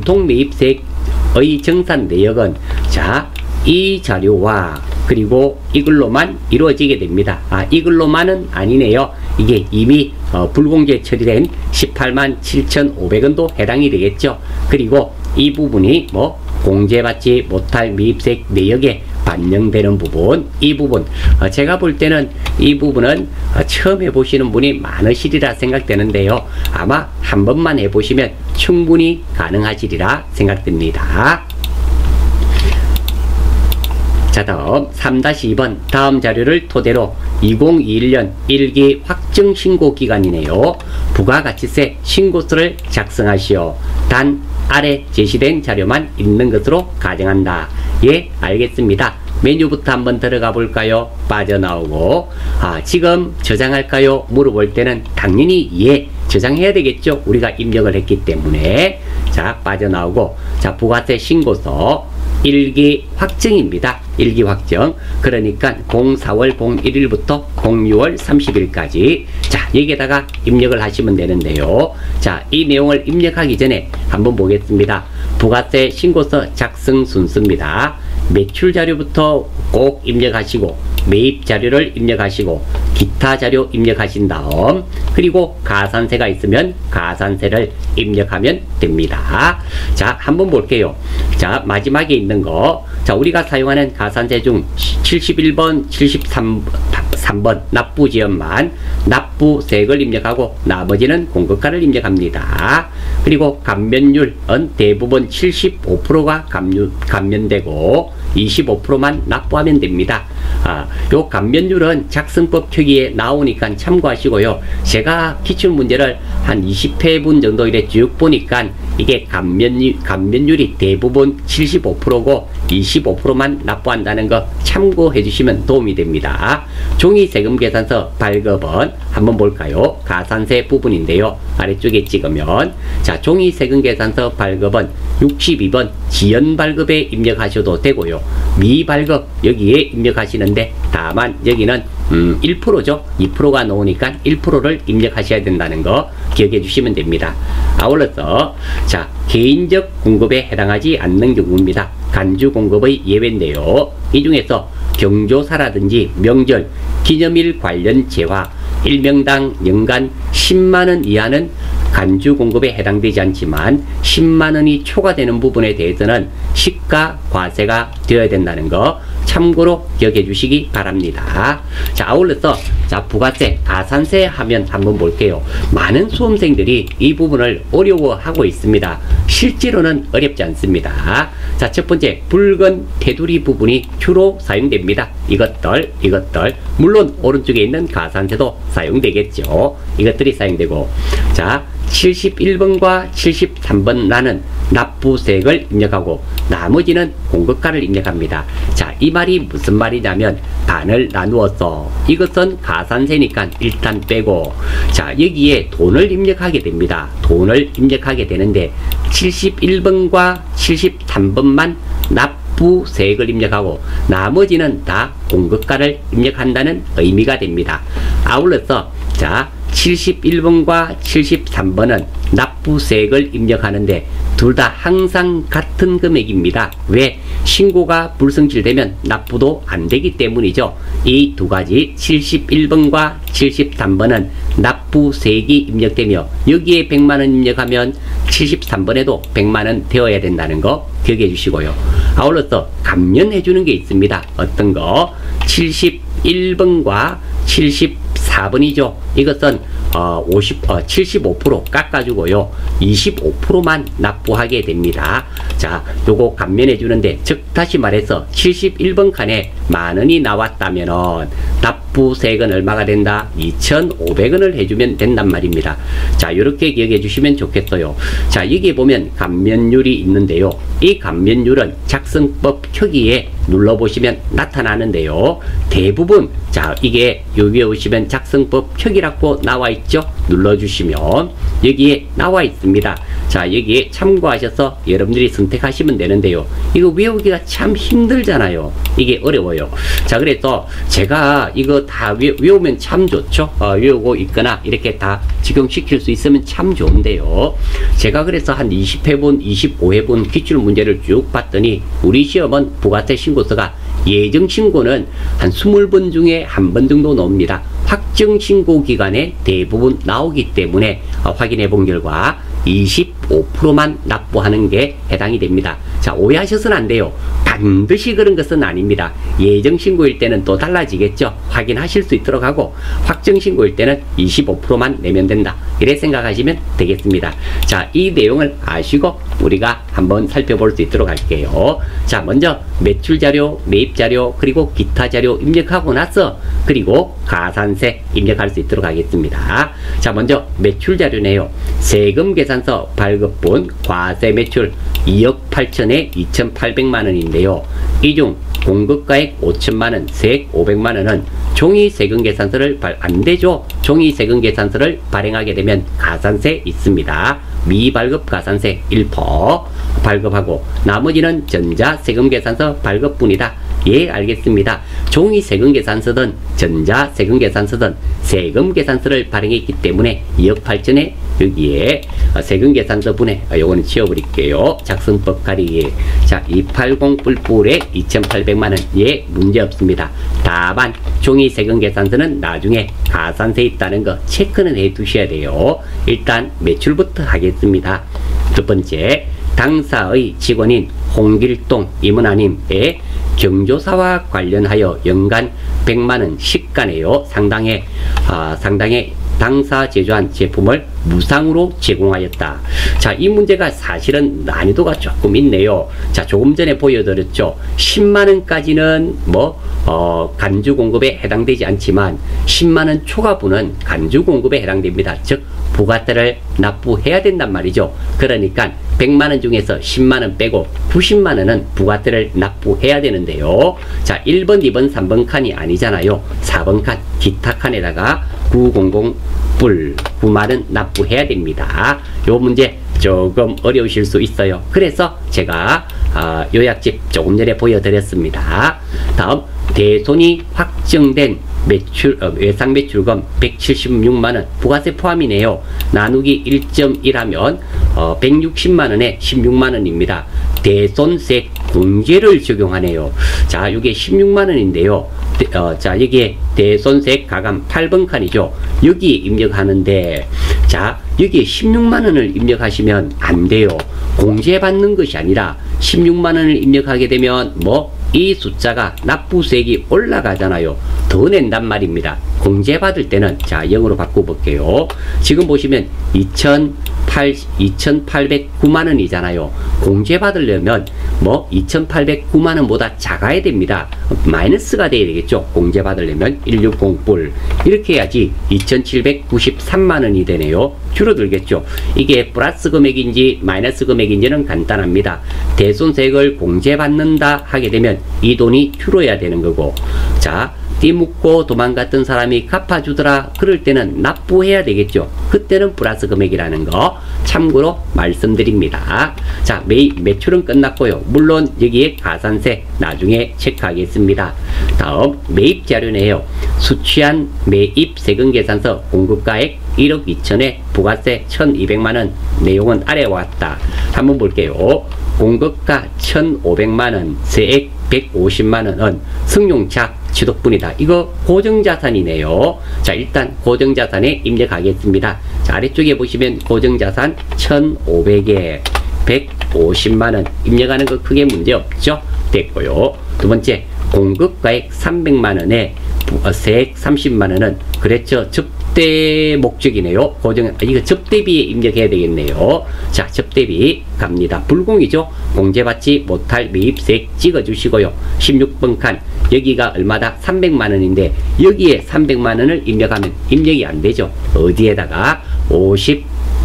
공통매입세액의 정산 내역은 자, 이 자료와 그리고 이걸로만 이루어지게 됩니다. 아, 이걸로만은 아니네요. 이게 이미 어, 불공제 처리된 십팔만 칠천오백 원도 해당이 되겠죠. 그리고 이 부분이 뭐 공제받지 못할 매입세액 내역에 반영되는 부분, 이 부분 어, 제가 볼 때는 이 부분은 어, 처음 해보시는 분이 많으시리라 생각되는데요. 아마 한 번만 해보시면 충분히 가능하시리라 생각됩니다. 자, 다음 삼 이 번 다음 자료를 토대로 이천이십일 년 일 기 확정신고 기간이네요. 부가가치세 신고서를 작성하시오. 단 아래 제시된 자료만 있는 것으로 가정한다. 예, 알겠습니다. 메뉴부터 한번 들어가 볼까요? 빠져나오고 아, 지금 저장할까요? 물어볼 때는 당연히 예, 저장해야 되겠죠. 우리가 입력을 했기 때문에. 자, 빠져나오고 자, 부가세 신고서 일 기 확정입니다. 일 기 확정. 그러니까 공사월 공일일부터 공유월 삼십일까지. 자, 여기에다가 입력을 하시면 되는데요. 자, 이 내용을 입력하기 전에 한번 보겠습니다. 부가세 신고서 작성 순서입니다. 매출 자료부터 꼭 입력하시고 매입 자료를 입력하시고 기타 자료 입력하신 다음 그리고 가산세가 있으면 가산세를 입력하면 됩니다. 자, 한번 볼게요. 자, 마지막에 있는 거. 자, 우리가 사용하는 가산세 중 칠십일 번, 칠십삼 번 납부지연만 납부세액을 입력하고 나머지는 공급가를 입력합니다. 그리고 감면율은 대부분 칠십오 퍼센트가 감면, 감면되고 이십오 퍼센트만 납부하면 됩니다. 아, 요 감면율은 작성법 표기에 나오니까 참고하시고요. 제가 기출문제를 한 이십 회분 정도 이래 쭉 보니까 이게 감면율, 감면율이 대부분 칠십오 퍼센트고 이십오 퍼센트만 납부한다는 거 참고해 주시면 도움이 됩니다. 종이세금계산서 발급은 한번 볼까요? 가산세 부분인데요. 아래쪽에 찍으면 자, 종이세금계산서 발급은 육십이 번 지연발급에 입력하셔도 되고요. 미발급 여기에 입력하시는데 다만 여기는 음, 일 퍼센트죠. 이 퍼센트가 나오니까 일 퍼센트를 입력하셔야 된다는 거 기억해 주시면 됩니다. 아울러서 자, 개인적 공급에 해당하지 않는 경우입니다. 간주 공급의 예외인데요. 이 중에서 경조사라든지 명절, 기념일 관련 재화, 일 명당 연간 십만 원 이하는 간주 공급에 해당되지 않지만 십만 원이 초과되는 부분에 대해서는 시가 과세가 되어야 된다는 거 참고로 기억해 주시기 바랍니다. 자, 아울러서 자, 부가세, 가산세 하면 한번 볼게요. 많은 수험생들이 이 부분을 어려워하고 있습니다. 실제로는 어렵지 않습니다. 자, 첫 번째 붉은 테두리 부분이 주로 사용됩니다. 이것들, 이것들 물론 오른쪽에 있는 가산세도 사용되겠죠. 이것들이 사용되고 자, 칠십일 번과 칠십삼 번 나는 납부세액을 입력하고 나머지는 공급가를 입력합니다. 자, 이 말이 무슨 말이냐면 반을 나누어서 이것은 가산세니까 일단 빼고, 자, 여기에 돈을 입력하게 됩니다. 돈을 입력하게 되는데 칠십일 번과 칠십삼 번만 납부세액을 입력하고 나머지는 다 공급가를 입력한다는 의미가 됩니다. 아울러서 자, 칠십일 번과 칠십삼 번은 납부세액을 입력하는데 둘 다 항상 같은 금액입니다. 왜? 신고가 불성실되면 납부도 안 되기 때문이죠. 이 두 가지 칠십일 번과 칠십삼 번은 납부세액이 입력되며 여기에 백만 원 입력하면 칠십삼 번에도 백만 원 되어야 된다는 거 기억해 주시고요. 아울러서 감면해 주는 게 있습니다. 어떤 거? 칠십일 번과 칠십사 번이죠. 이것은 어, 오십, 어, 칠십오 퍼센트 깎아주고요. 이십오 퍼센트만 납부하게 됩니다. 자, 요거 감면해 주는데, 즉, 다시 말해서 칠십일 번 칸에 만 원이 나왔다면은 납부세액은 얼마가 된다? 이천오백 원을 해주면 된단 말입니다. 자, 요렇게 기억해 주시면 좋겠어요. 자, 여기 보면 감면율이 있는데요. 이 감면율은 작성법 표기에 눌러보시면 나타나는데요. 대부분, 자, 이게 여기에 오시면 작성법 표기라고 나와 있죠? 눌러주시면 여기에 나와 있습니다. 자, 여기에 참고하셔서 여러분들이 선택하시면 되는데요. 이거 외우기가 참 힘들잖아요. 이게 어려워요. 자, 그래서 제가 이거 다 외, 외우면 참 좋죠? 어, 외우고 있거나 이렇게 다 적용시킬 수 있으면 참 좋은데요. 제가 그래서 한 이십 회분, 이십오 회분 기출 문제를 쭉 봤더니 우리 시험은 부가세 신고서가 예정 신고는 한 이십 번 중에 한 번 정도 나옵니다. 확정 신고 기간에 대부분 나오기 때문에 어, 확인해 본 결과 이십오 퍼센트만 납부하는 게 해당이 됩니다. 자, 오해하셔서는 안 돼요. 반드시 그런 것은 아닙니다. 예정 신고일 때는 또 달라지겠죠. 확인하실 수 있도록 하고 확정 신고일 때는 이십오 퍼센트만 내면 된다. 이래 생각하시면 되겠습니다. 자, 이 내용을 아시고 우리가 한번 살펴볼 수 있도록 할게요. 자, 먼저 매출 자료, 매입 자료, 그리고 기타 자료 입력하고 나서 그리고 가산세 입력할 수 있도록 하겠습니다. 자, 먼저 매출 자료네요. 세금 계산서 발급분 과세 매출 이억 팔천에 이천팔백만 원인데요. 이 중 공급가액 오천만 원, 세액 오백만 원은 종이 세금 계산서를 발, 안 되죠. 종이 세금 계산서를 발행하게 되면 가산세 있습니다. 미발급 가산세 일 퍼센트 발급하고 나머지는 전자 세금 계산서 발급분이다. 예, 알겠습니다. 종이 세금 계산서든 전자 세금 계산서든 세금 계산서를 발행했기 때문에 이억 팔천에 여기에 세금 계산서 분해 요거는 지워버릴게요. 작성법 가리기. 자, 이백팔십 뿔뿔에 이천팔백만 원. 예, 문제 없습니다. 다만 종이 세금 계산서는 나중에 가산세 있다는 거 체크는 해 두셔야 돼요. 일단 매출부터 하겠습니다. 첫 번째, 당사의 직원인 홍길동 이문아님의 경조사와 관련하여 연간 백만 원 시가네요. 상당히 아, 상당히 당사 제조한 제품을 무상으로 제공하였다. 자, 이 문제가 사실은 난이도가 조금 있네요. 자, 조금 전에 보여드렸죠. 십만 원까지는 뭐 어, 간주 공급에 해당되지 않지만 십만 원 초과분은 간주 공급에 해당됩니다. 즉 부가세를 납부해야 된단 말이죠. 그러니까 백만 원 중에서 십만 원 빼고 구십만 원은 부가세를 납부해야 되는데요. 자, 일 번, 이 번, 삼 번 칸이 아니잖아요. 사 번 칸 기타 칸에다가 구백십 불 구만 원 납부해야 됩니다. 요 문제 조금 어려우실 수 있어요. 그래서 제가 어, 요약집 조금 전에 보여드렸습니다. 다음, 대손이 확정된 매출, 어, 외상 매출금 백칠십육만 원 부가세 포함이네요. 나누기 일 점 일 하면 어, 백육십만 원에 십육만 원입니다. 대손세 공제를 적용하네요. 자, 이게 십육만 원인데요. 대, 어, 자, 여기에 대손세 가감 팔 번 칸이죠. 여기 입력하는데, 자, 여기에 십육만 원을 입력하시면 안 돼요. 공제받는 것이 아니라 십육만 원을 입력하게 되면 뭐 이 숫자가 납부세액이 올라가잖아요. 더 낸단 말입니다. 공제받을 때는, 자, 영어로 바꿔볼게요. 지금 보시면 이천팔백구만 원이잖아요. 공제받으려면 뭐 이천팔백구만 원보다 작아야 됩니다. 마이너스가 돼야 되겠죠. 공제 받으려면 천육십 불 이렇게 해야지 이천칠백구십삼만 원이 되네요. 줄어들겠죠. 이게 플러스 금액인지 마이너스 금액인지는 간단합니다. 대손세액을 공제받는다 하게 되면 이 돈이 줄어야 되는 거고, 자 띠묻고 도망갔던 사람이 갚아주더라 그럴 때는 납부해야 되겠죠. 그때는 플러스 금액이라는 거 참고로 말씀드립니다. 자, 매, 매출은 끝났고요. 물론 여기에 가산세 나중에 체크하겠습니다. 다음 매입 자료네요. 수취한 매입 세금 계산서 공급가액 일억 이천에 부가세 천이백만 원. 내용은 아래 왔다. 한번 볼게요. 공급가 천오백만 원, 세액 백오십만 원, 승용차 취득분이다. 이거 고정자산이네요. 자, 일단 고정자산에 입력하겠습니다. 자, 아래쪽에 보시면 고정자산 천오백에 백오십만 원 입력하는 거 크게 문제 없죠? 됐고요. 두 번째, 공급가액 삼백만 원에 세액 삼십만 원은 그랬죠. 접대 목적이네요. 고정, 이거 접대비에 입력해야 되겠네요. 자, 접대비 갑니다. 불공이죠. 공제받지 못할 매입세액 찍어주시고요. 십육 번 칸 여기가 얼마다? 삼백만 원인데 여기에 삼백만 원을 입력하면 입력이 안 되죠. 어디에다가? 오십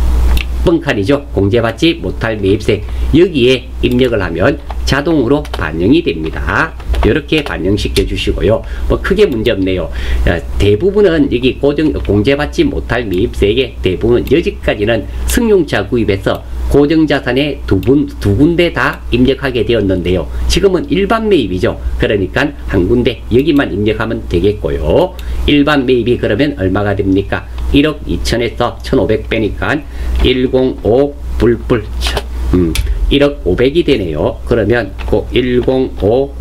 번 칸이죠. 공제받지 못할 매입세 여기에 입력을 하면 자동으로 반영이 됩니다. 이렇게 반영시켜 주시고요. 뭐 크게 문제 없네요. 대부분은 여기 고정 공제받지 못할 매입세액의 대부분 여기까지는 승용차 구입해서 고정자산에 두, 분, 두 군데 다 입력하게 되었는데요. 지금은 일반 매입이죠. 그러니까 한 군데 여기만 입력하면 되겠고요. 일반 매입이 그러면 얼마가 됩니까? 일억 이천에서 천오백 빼니까 백오 불불 음, 일억 오백이 되네요. 그러면 그 백오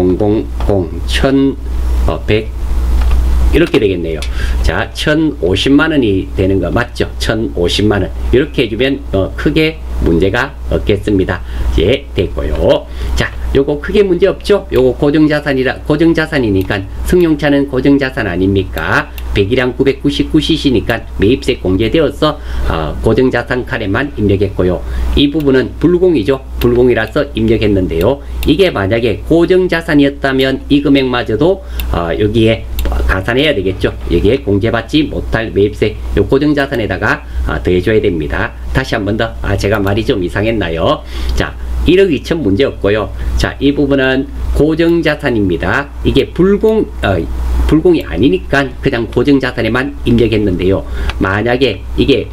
천백 이렇게 되겠네요. 자, 천오십만 원이 되는 거 맞죠? 천오십만 원 이렇게 해주면 어, 크게 문제가 없겠습니다. 예, 됐고요. 자, 요거 크게 문제 없죠? 요거 고정자산이라 고정자산이니까 승용차는 고정자산 아닙니까? 배기량 구백구십구 씨씨니까 매입세 공제되어서 어, 고정자산 칸에만 입력했고요. 이 부분은 불공이죠. 불공이라서 입력했는데요. 이게 만약에 고정자산이었다면 이 금액마저도 어, 여기에 가산해야 되겠죠. 여기에 공제받지 못할 매입세 요 고정자산에다가 어, 더해줘야 됩니다. 다시 한 번 더. 아, 제가 말이 좀 이상했나요? 자, 일억 이천 문제 없고요. 자, 이 부분은 고정자산입니다. 이게 불공 어, 불공이 아니니까 그냥 고정자산에만 입력했는데요. 만약에 이게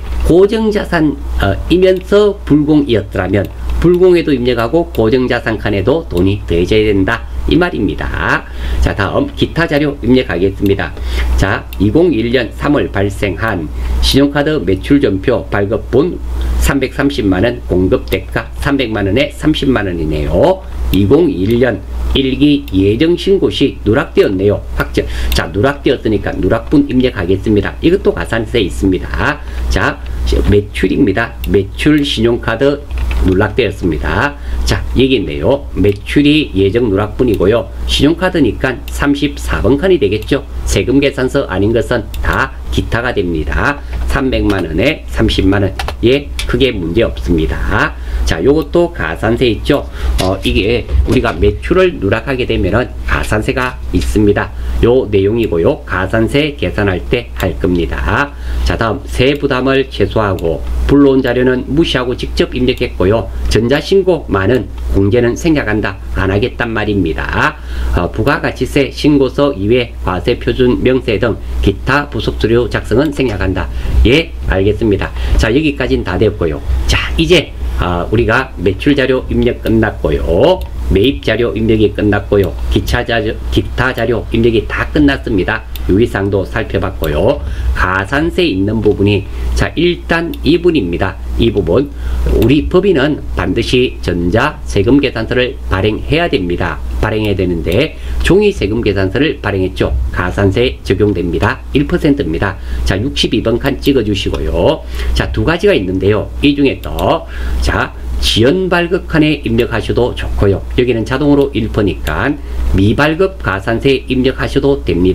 고정자산이면서 불공이었더라면 불공에도 입력하고 고정자산 칸에도 돈이 더해져야 된다. 이 말입니다. 자, 다음 기타 자료 입력하겠습니다. 자, 이천일 년 삼월 발생한 신용카드 매출전표 발급분 삼백삼십만 원, 공급대가 삼백만 원에 삼십만 원이네요. 이천일 년 일 기 예정신고 시 누락되었네요. 확정. 자, 누락되었으니까 누락분 입력하겠습니다. 이것도 가산세 있습니다. 자, 매출입니다. 매출 신용카드 누락되었습니다. 자, 여기 있네요. 매출이 예정 누락분이고요. 신용카드니까 삼십사 번 칸이 되겠죠. 세금 계산서 아닌 것은 다 기타가 됩니다. 삼백만 원에 삼십만 원. 예, 크게 문제 없습니다. 자, 요것도 가산세 있죠. 어, 이게 우리가 매출을 누락하게 되면은 가산세가 있습니다. 요 내용이고요. 가산세 계산할 때 할 겁니다. 자, 다음 세부담을 최소화하고 불러온 자료는 무시하고 직접 입력했고요. 전자신고만은 공제는 생략한다. 안 하겠단 말입니다. 어, 부가가치세 신고서 이외 과세표준 명세 등 기타 부속수료 작성은 생략한다. 예, 알겠습니다. 자, 여기까지는 다 됐고요. 자, 이제 어, 우리가 매출 자료 입력 끝났고요. 매입 자료 입력이 끝났고요. 기차 자료, 기타 자료 입력이 다 끝났습니다. 유의사항도 살펴봤고요. 가산세 있는 부분이 자, 일단 이 부분입니다. 이 부분 우리 법인은 반드시 전자 세금 계산서를 발행해야 됩니다. 발행해야 되는데 종이 세금 계산서를 발행했죠. 가산세 적용됩니다. 일 퍼센트입니다. 자, 육십이 번 칸 찍어 주시고요. 자, 두 가지가 있는데요. 이 중에 또 자, 지연 발급 칸에 입력하셔도 좋고요. 여기는 자동으로 일 퍼센트니까 미발급 가산세 입력하셔도 됩니다.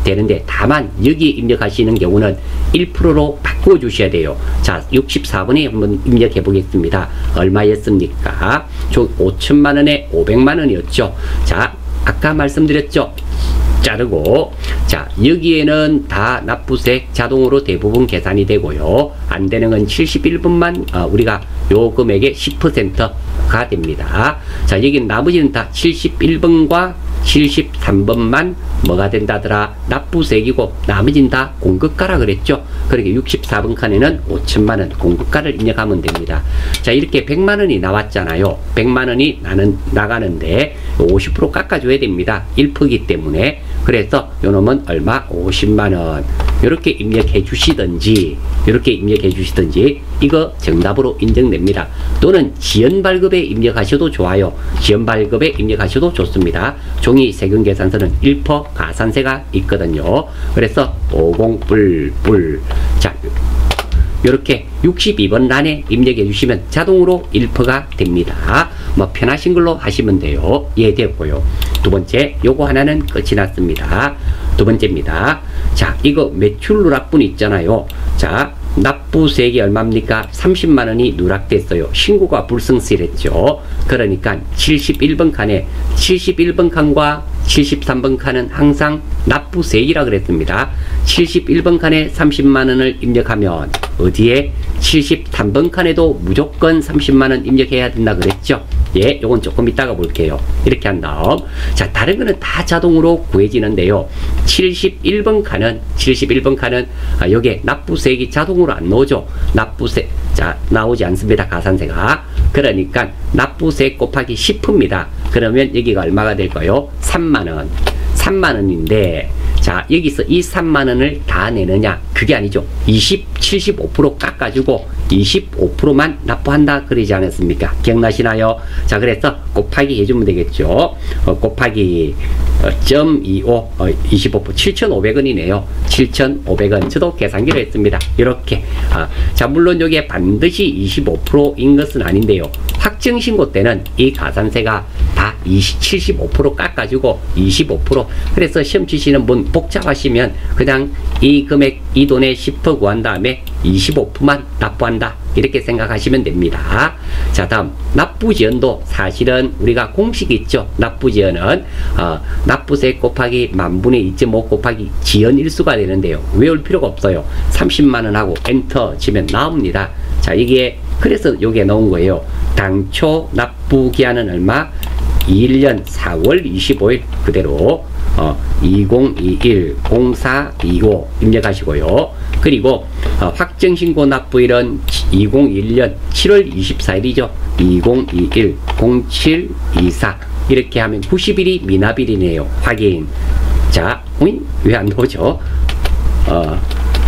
되는데 다만 여기 입력하시는 경우는 일 퍼센트로 바꾸어 주셔야 돼요. 자, 육십사 번에 한번 입력해 보겠습니다. 얼마였습니까? 총 오천만 원에 오백만 원이었죠. 자, 아까 말씀드렸죠. 자르고, 자, 여기에는 다 납부세 자동으로 대부분 계산이 되고요. 안 되는 건 칠십일 번만 어, 우리가 요 금액의 십 퍼센트가 됩니다. 자, 여기는 나머지는 다 칠십일 번과 칠십삼 번만 뭐가 된다더라? 납부세액이고 나머지는 다 공급가라 그랬죠. 그러니까 육십사 번 칸에는 오천만 원 공급가를 입력하면 됩니다. 자, 이렇게 백만 원이 나왔잖아요. 백만 원이 나는, 나가는데 오십 퍼센트 깎아줘야 됩니다. 일 퍼센트이기 때문에. 그래서 요놈은 얼마? 오십만 원. 이렇게 입력해 주시든지, 이렇게 입력해 주시든지, 이거 정답으로 인정됩니다. 또는 지연발급에 입력하셔도 좋아요. 지연발급에 입력하셔도 좋습니다. 종이 세금 계산서는 일 퍼센트 가산세가 있거든요. 그래서 오십 뿔뿔. 자, 이렇게 육십이 번 란에 입력해 주시면 자동으로 일 퍼센트가 됩니다. 뭐 편하신 걸로 하시면 돼요. 예, 됐고요. 두 번째, 요거 하나는 끝이 났습니다. 두 번째입니다. 자, 이거 매출 누락분 있잖아요. 자, 납부세액이 얼마입니까? 삼십만 원이 누락됐어요. 신고가 불성실했죠. 그러니까 칠십일 번 칸에 칠십일 번 칸과 칠십삼 번 칸은 항상 납부세액이라 그랬습니다. 칠십일 번 칸에 삼십만 원을 입력하면 어디에? 칠십삼 번 칸에도 무조건 삼십만 원 입력해야 된다 그랬죠. 예, 요건 조금 이따가 볼게요. 이렇게 한 다음, 자, 다른 거는 다 자동으로 구해지는데요. 칠십일 번 칸은, 칠십일 번 칸은, 아, 여기에 납부세액이 자동으로 안 나오죠. 납부세, 자, 나오지 않습니다. 가산세가. 그러니까 납부세액 곱하기 십 퍼센트입니다. 그러면 여기가 얼마가 될까요? 삼만 원. 삼만 원인데, 자, 여기서 이 삼만 원을 다 내느냐? 그게 아니죠. 이십, 칠십오 퍼센트 깎아주고 이십오 퍼센트만 납부한다 그러지 않았습니까? 기억나시나요? 자, 그래서 곱하기 해주면 되겠죠. 어, 곱하기 어, 점 이십오, 어, 이십오 퍼센트 칠천오백 원이네요. 칠천오백 원. 저도 계산기로 했습니다. 이렇게. 아, 자, 물론 여기에 반드시 이십오 퍼센트인 것은 아닌데요. 확정신고 때는 이 가산세가 다 이십, 칠십오 퍼센트 깎아주고 이십오 퍼센트. 그래서 시험 치시는 분 복잡하시면 그냥 이 금액, 이 돈의 십 퍼센트 구한 다음에 이십오 퍼센트만 납부한다. 이렇게 생각하시면 됩니다. 자, 다음 납부지연도 사실은 우리가 공식이 있죠. 납부지연은 어, 납부세 곱하기 만분의 이 점 오 곱하기 지연일수가 되는데요. 외울 필요가 없어요. 삼십만 원 하고 엔터 치면 나옵니다. 자, 이게 그래서 요게 나온 거예요. 당초 납부기한은 얼마? 일 년 사월 이십오일 그대로 어, 이천이십일 공사이오 입력하시고요. 그리고 어, 확정신고 납부일은 이천이십일 년 칠월 이십사일이죠. 이천이십일 공칠이사 이렇게 하면 구십 일이 미납일이네요. 확인. 자, 왜 안 나오죠? 어,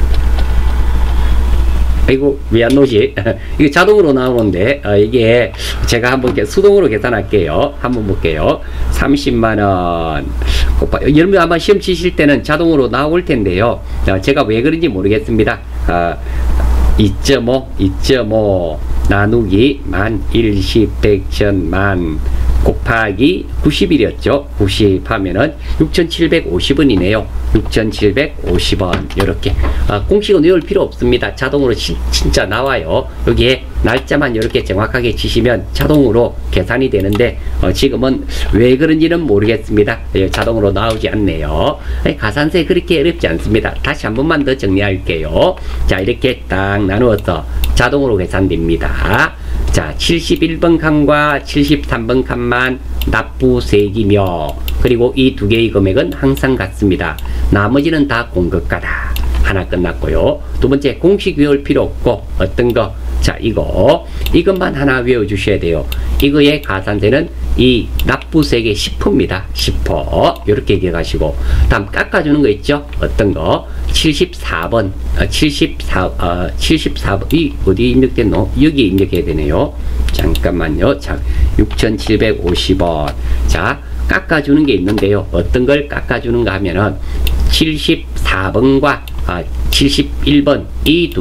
아이고, 왜 안 나오지? 이게 자동으로 나오는데, 어, 이게 제가 한번 수동으로 계산할게요. 한번 볼게요. 삼십만 원. 여러분 아마 시험 치실 때는 자동으로 나올 텐데요. 어, 제가 왜 그런지 모르겠습니다. 어, 이 점 오, 이 점 오 나누기 만, 일십, 백, 천, 만 곱하기 구십 일이었죠. 구십 하면은 육천칠백오십 원이네요. 육천칠백오십 원. 이렇게 아, 공식은 외울 필요 없습니다. 자동으로 시, 진짜 나와요. 여기에 날짜만 이렇게 정확하게 치시면 자동으로 계산이 되는데 어, 지금은 왜 그런지는 모르겠습니다. 예, 자동으로 나오지 않네요. 아니, 가산세 그렇게 어렵지 않습니다. 다시 한 번만 더 정리할게요. 자, 이렇게 딱 나누어서 자동으로 계산됩니다. 자, 칠십일 번 칸과 칠십삼 번 칸만 납부세액이며 그리고 이 두 개의 금액은 항상 같습니다. 나머지는 다 공급가다. 하나 끝났고요. 두 번째, 공식 외울 필요 없고 어떤 거? 자, 이거 이것만 하나 외워주셔야 돼요. 이거의 가산세는 이 납부세액의 십 퍼센트입니다. 십 퍼센트 이렇게 기억하시고, 다음 깎아주는 거 있죠? 어떤 거? 칠십사 번 어, 칠십사, 어, 칠십사 번 이 어디 입력됐노? 여기 입력해야 되네요. 잠깐만요. 자, 육천칠백오십 원. 자, 깎아주는 게 있는데요. 어떤 걸 깎아주는가 하면은 칠십사 번과 아, 칠십일 번 이 두 개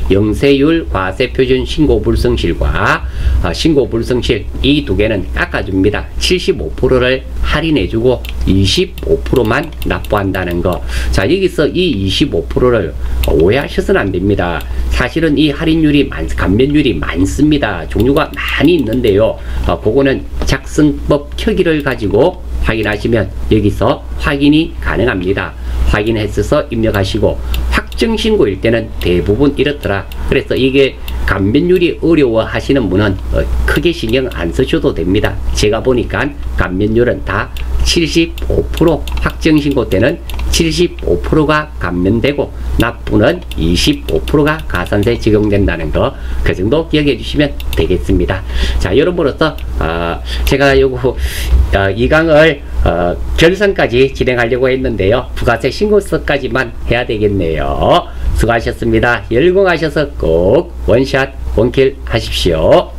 영세율, 과세표준, 신고불성실과 어, 신고불성실 이 두 개는 깎아줍니다. 칠십오 퍼센트를 할인해주고 이십오 퍼센트만 납부한다는 거. 자, 여기서 이 이십오 퍼센트를 오해하셔서는 안 됩니다. 사실은 이 할인율이 많, 감면율이 많습니다. 종류가 많이 있는데요. 어, 그거는 작성법 표기를 가지고 확인하시면 여기서 확인이 가능합니다. 확인해서 입력하시고 확정신고일 때는 대부분 이렇더라. 그래서 이게 감면율이 어려워 하시는 분은 어, 크게 신경 안 쓰셔도 됩니다. 제가 보니까 감면율은 다 칠십오 퍼센트 확정신고 때는 칠십오 퍼센트가 감면되고 납부는 이십오 퍼센트가 가산세 적용된다는 거, 그 정도 기억해 주시면 되겠습니다. 자, 여러분으로서 어, 제가 요거 어, 이 강을 어, 결선까지 진행하려고 했는데요. 부가세 신고서까지만 해야 되겠네요. 수고하셨습니다. 열공하셔서 꼭 원샷 원킬 하십시오.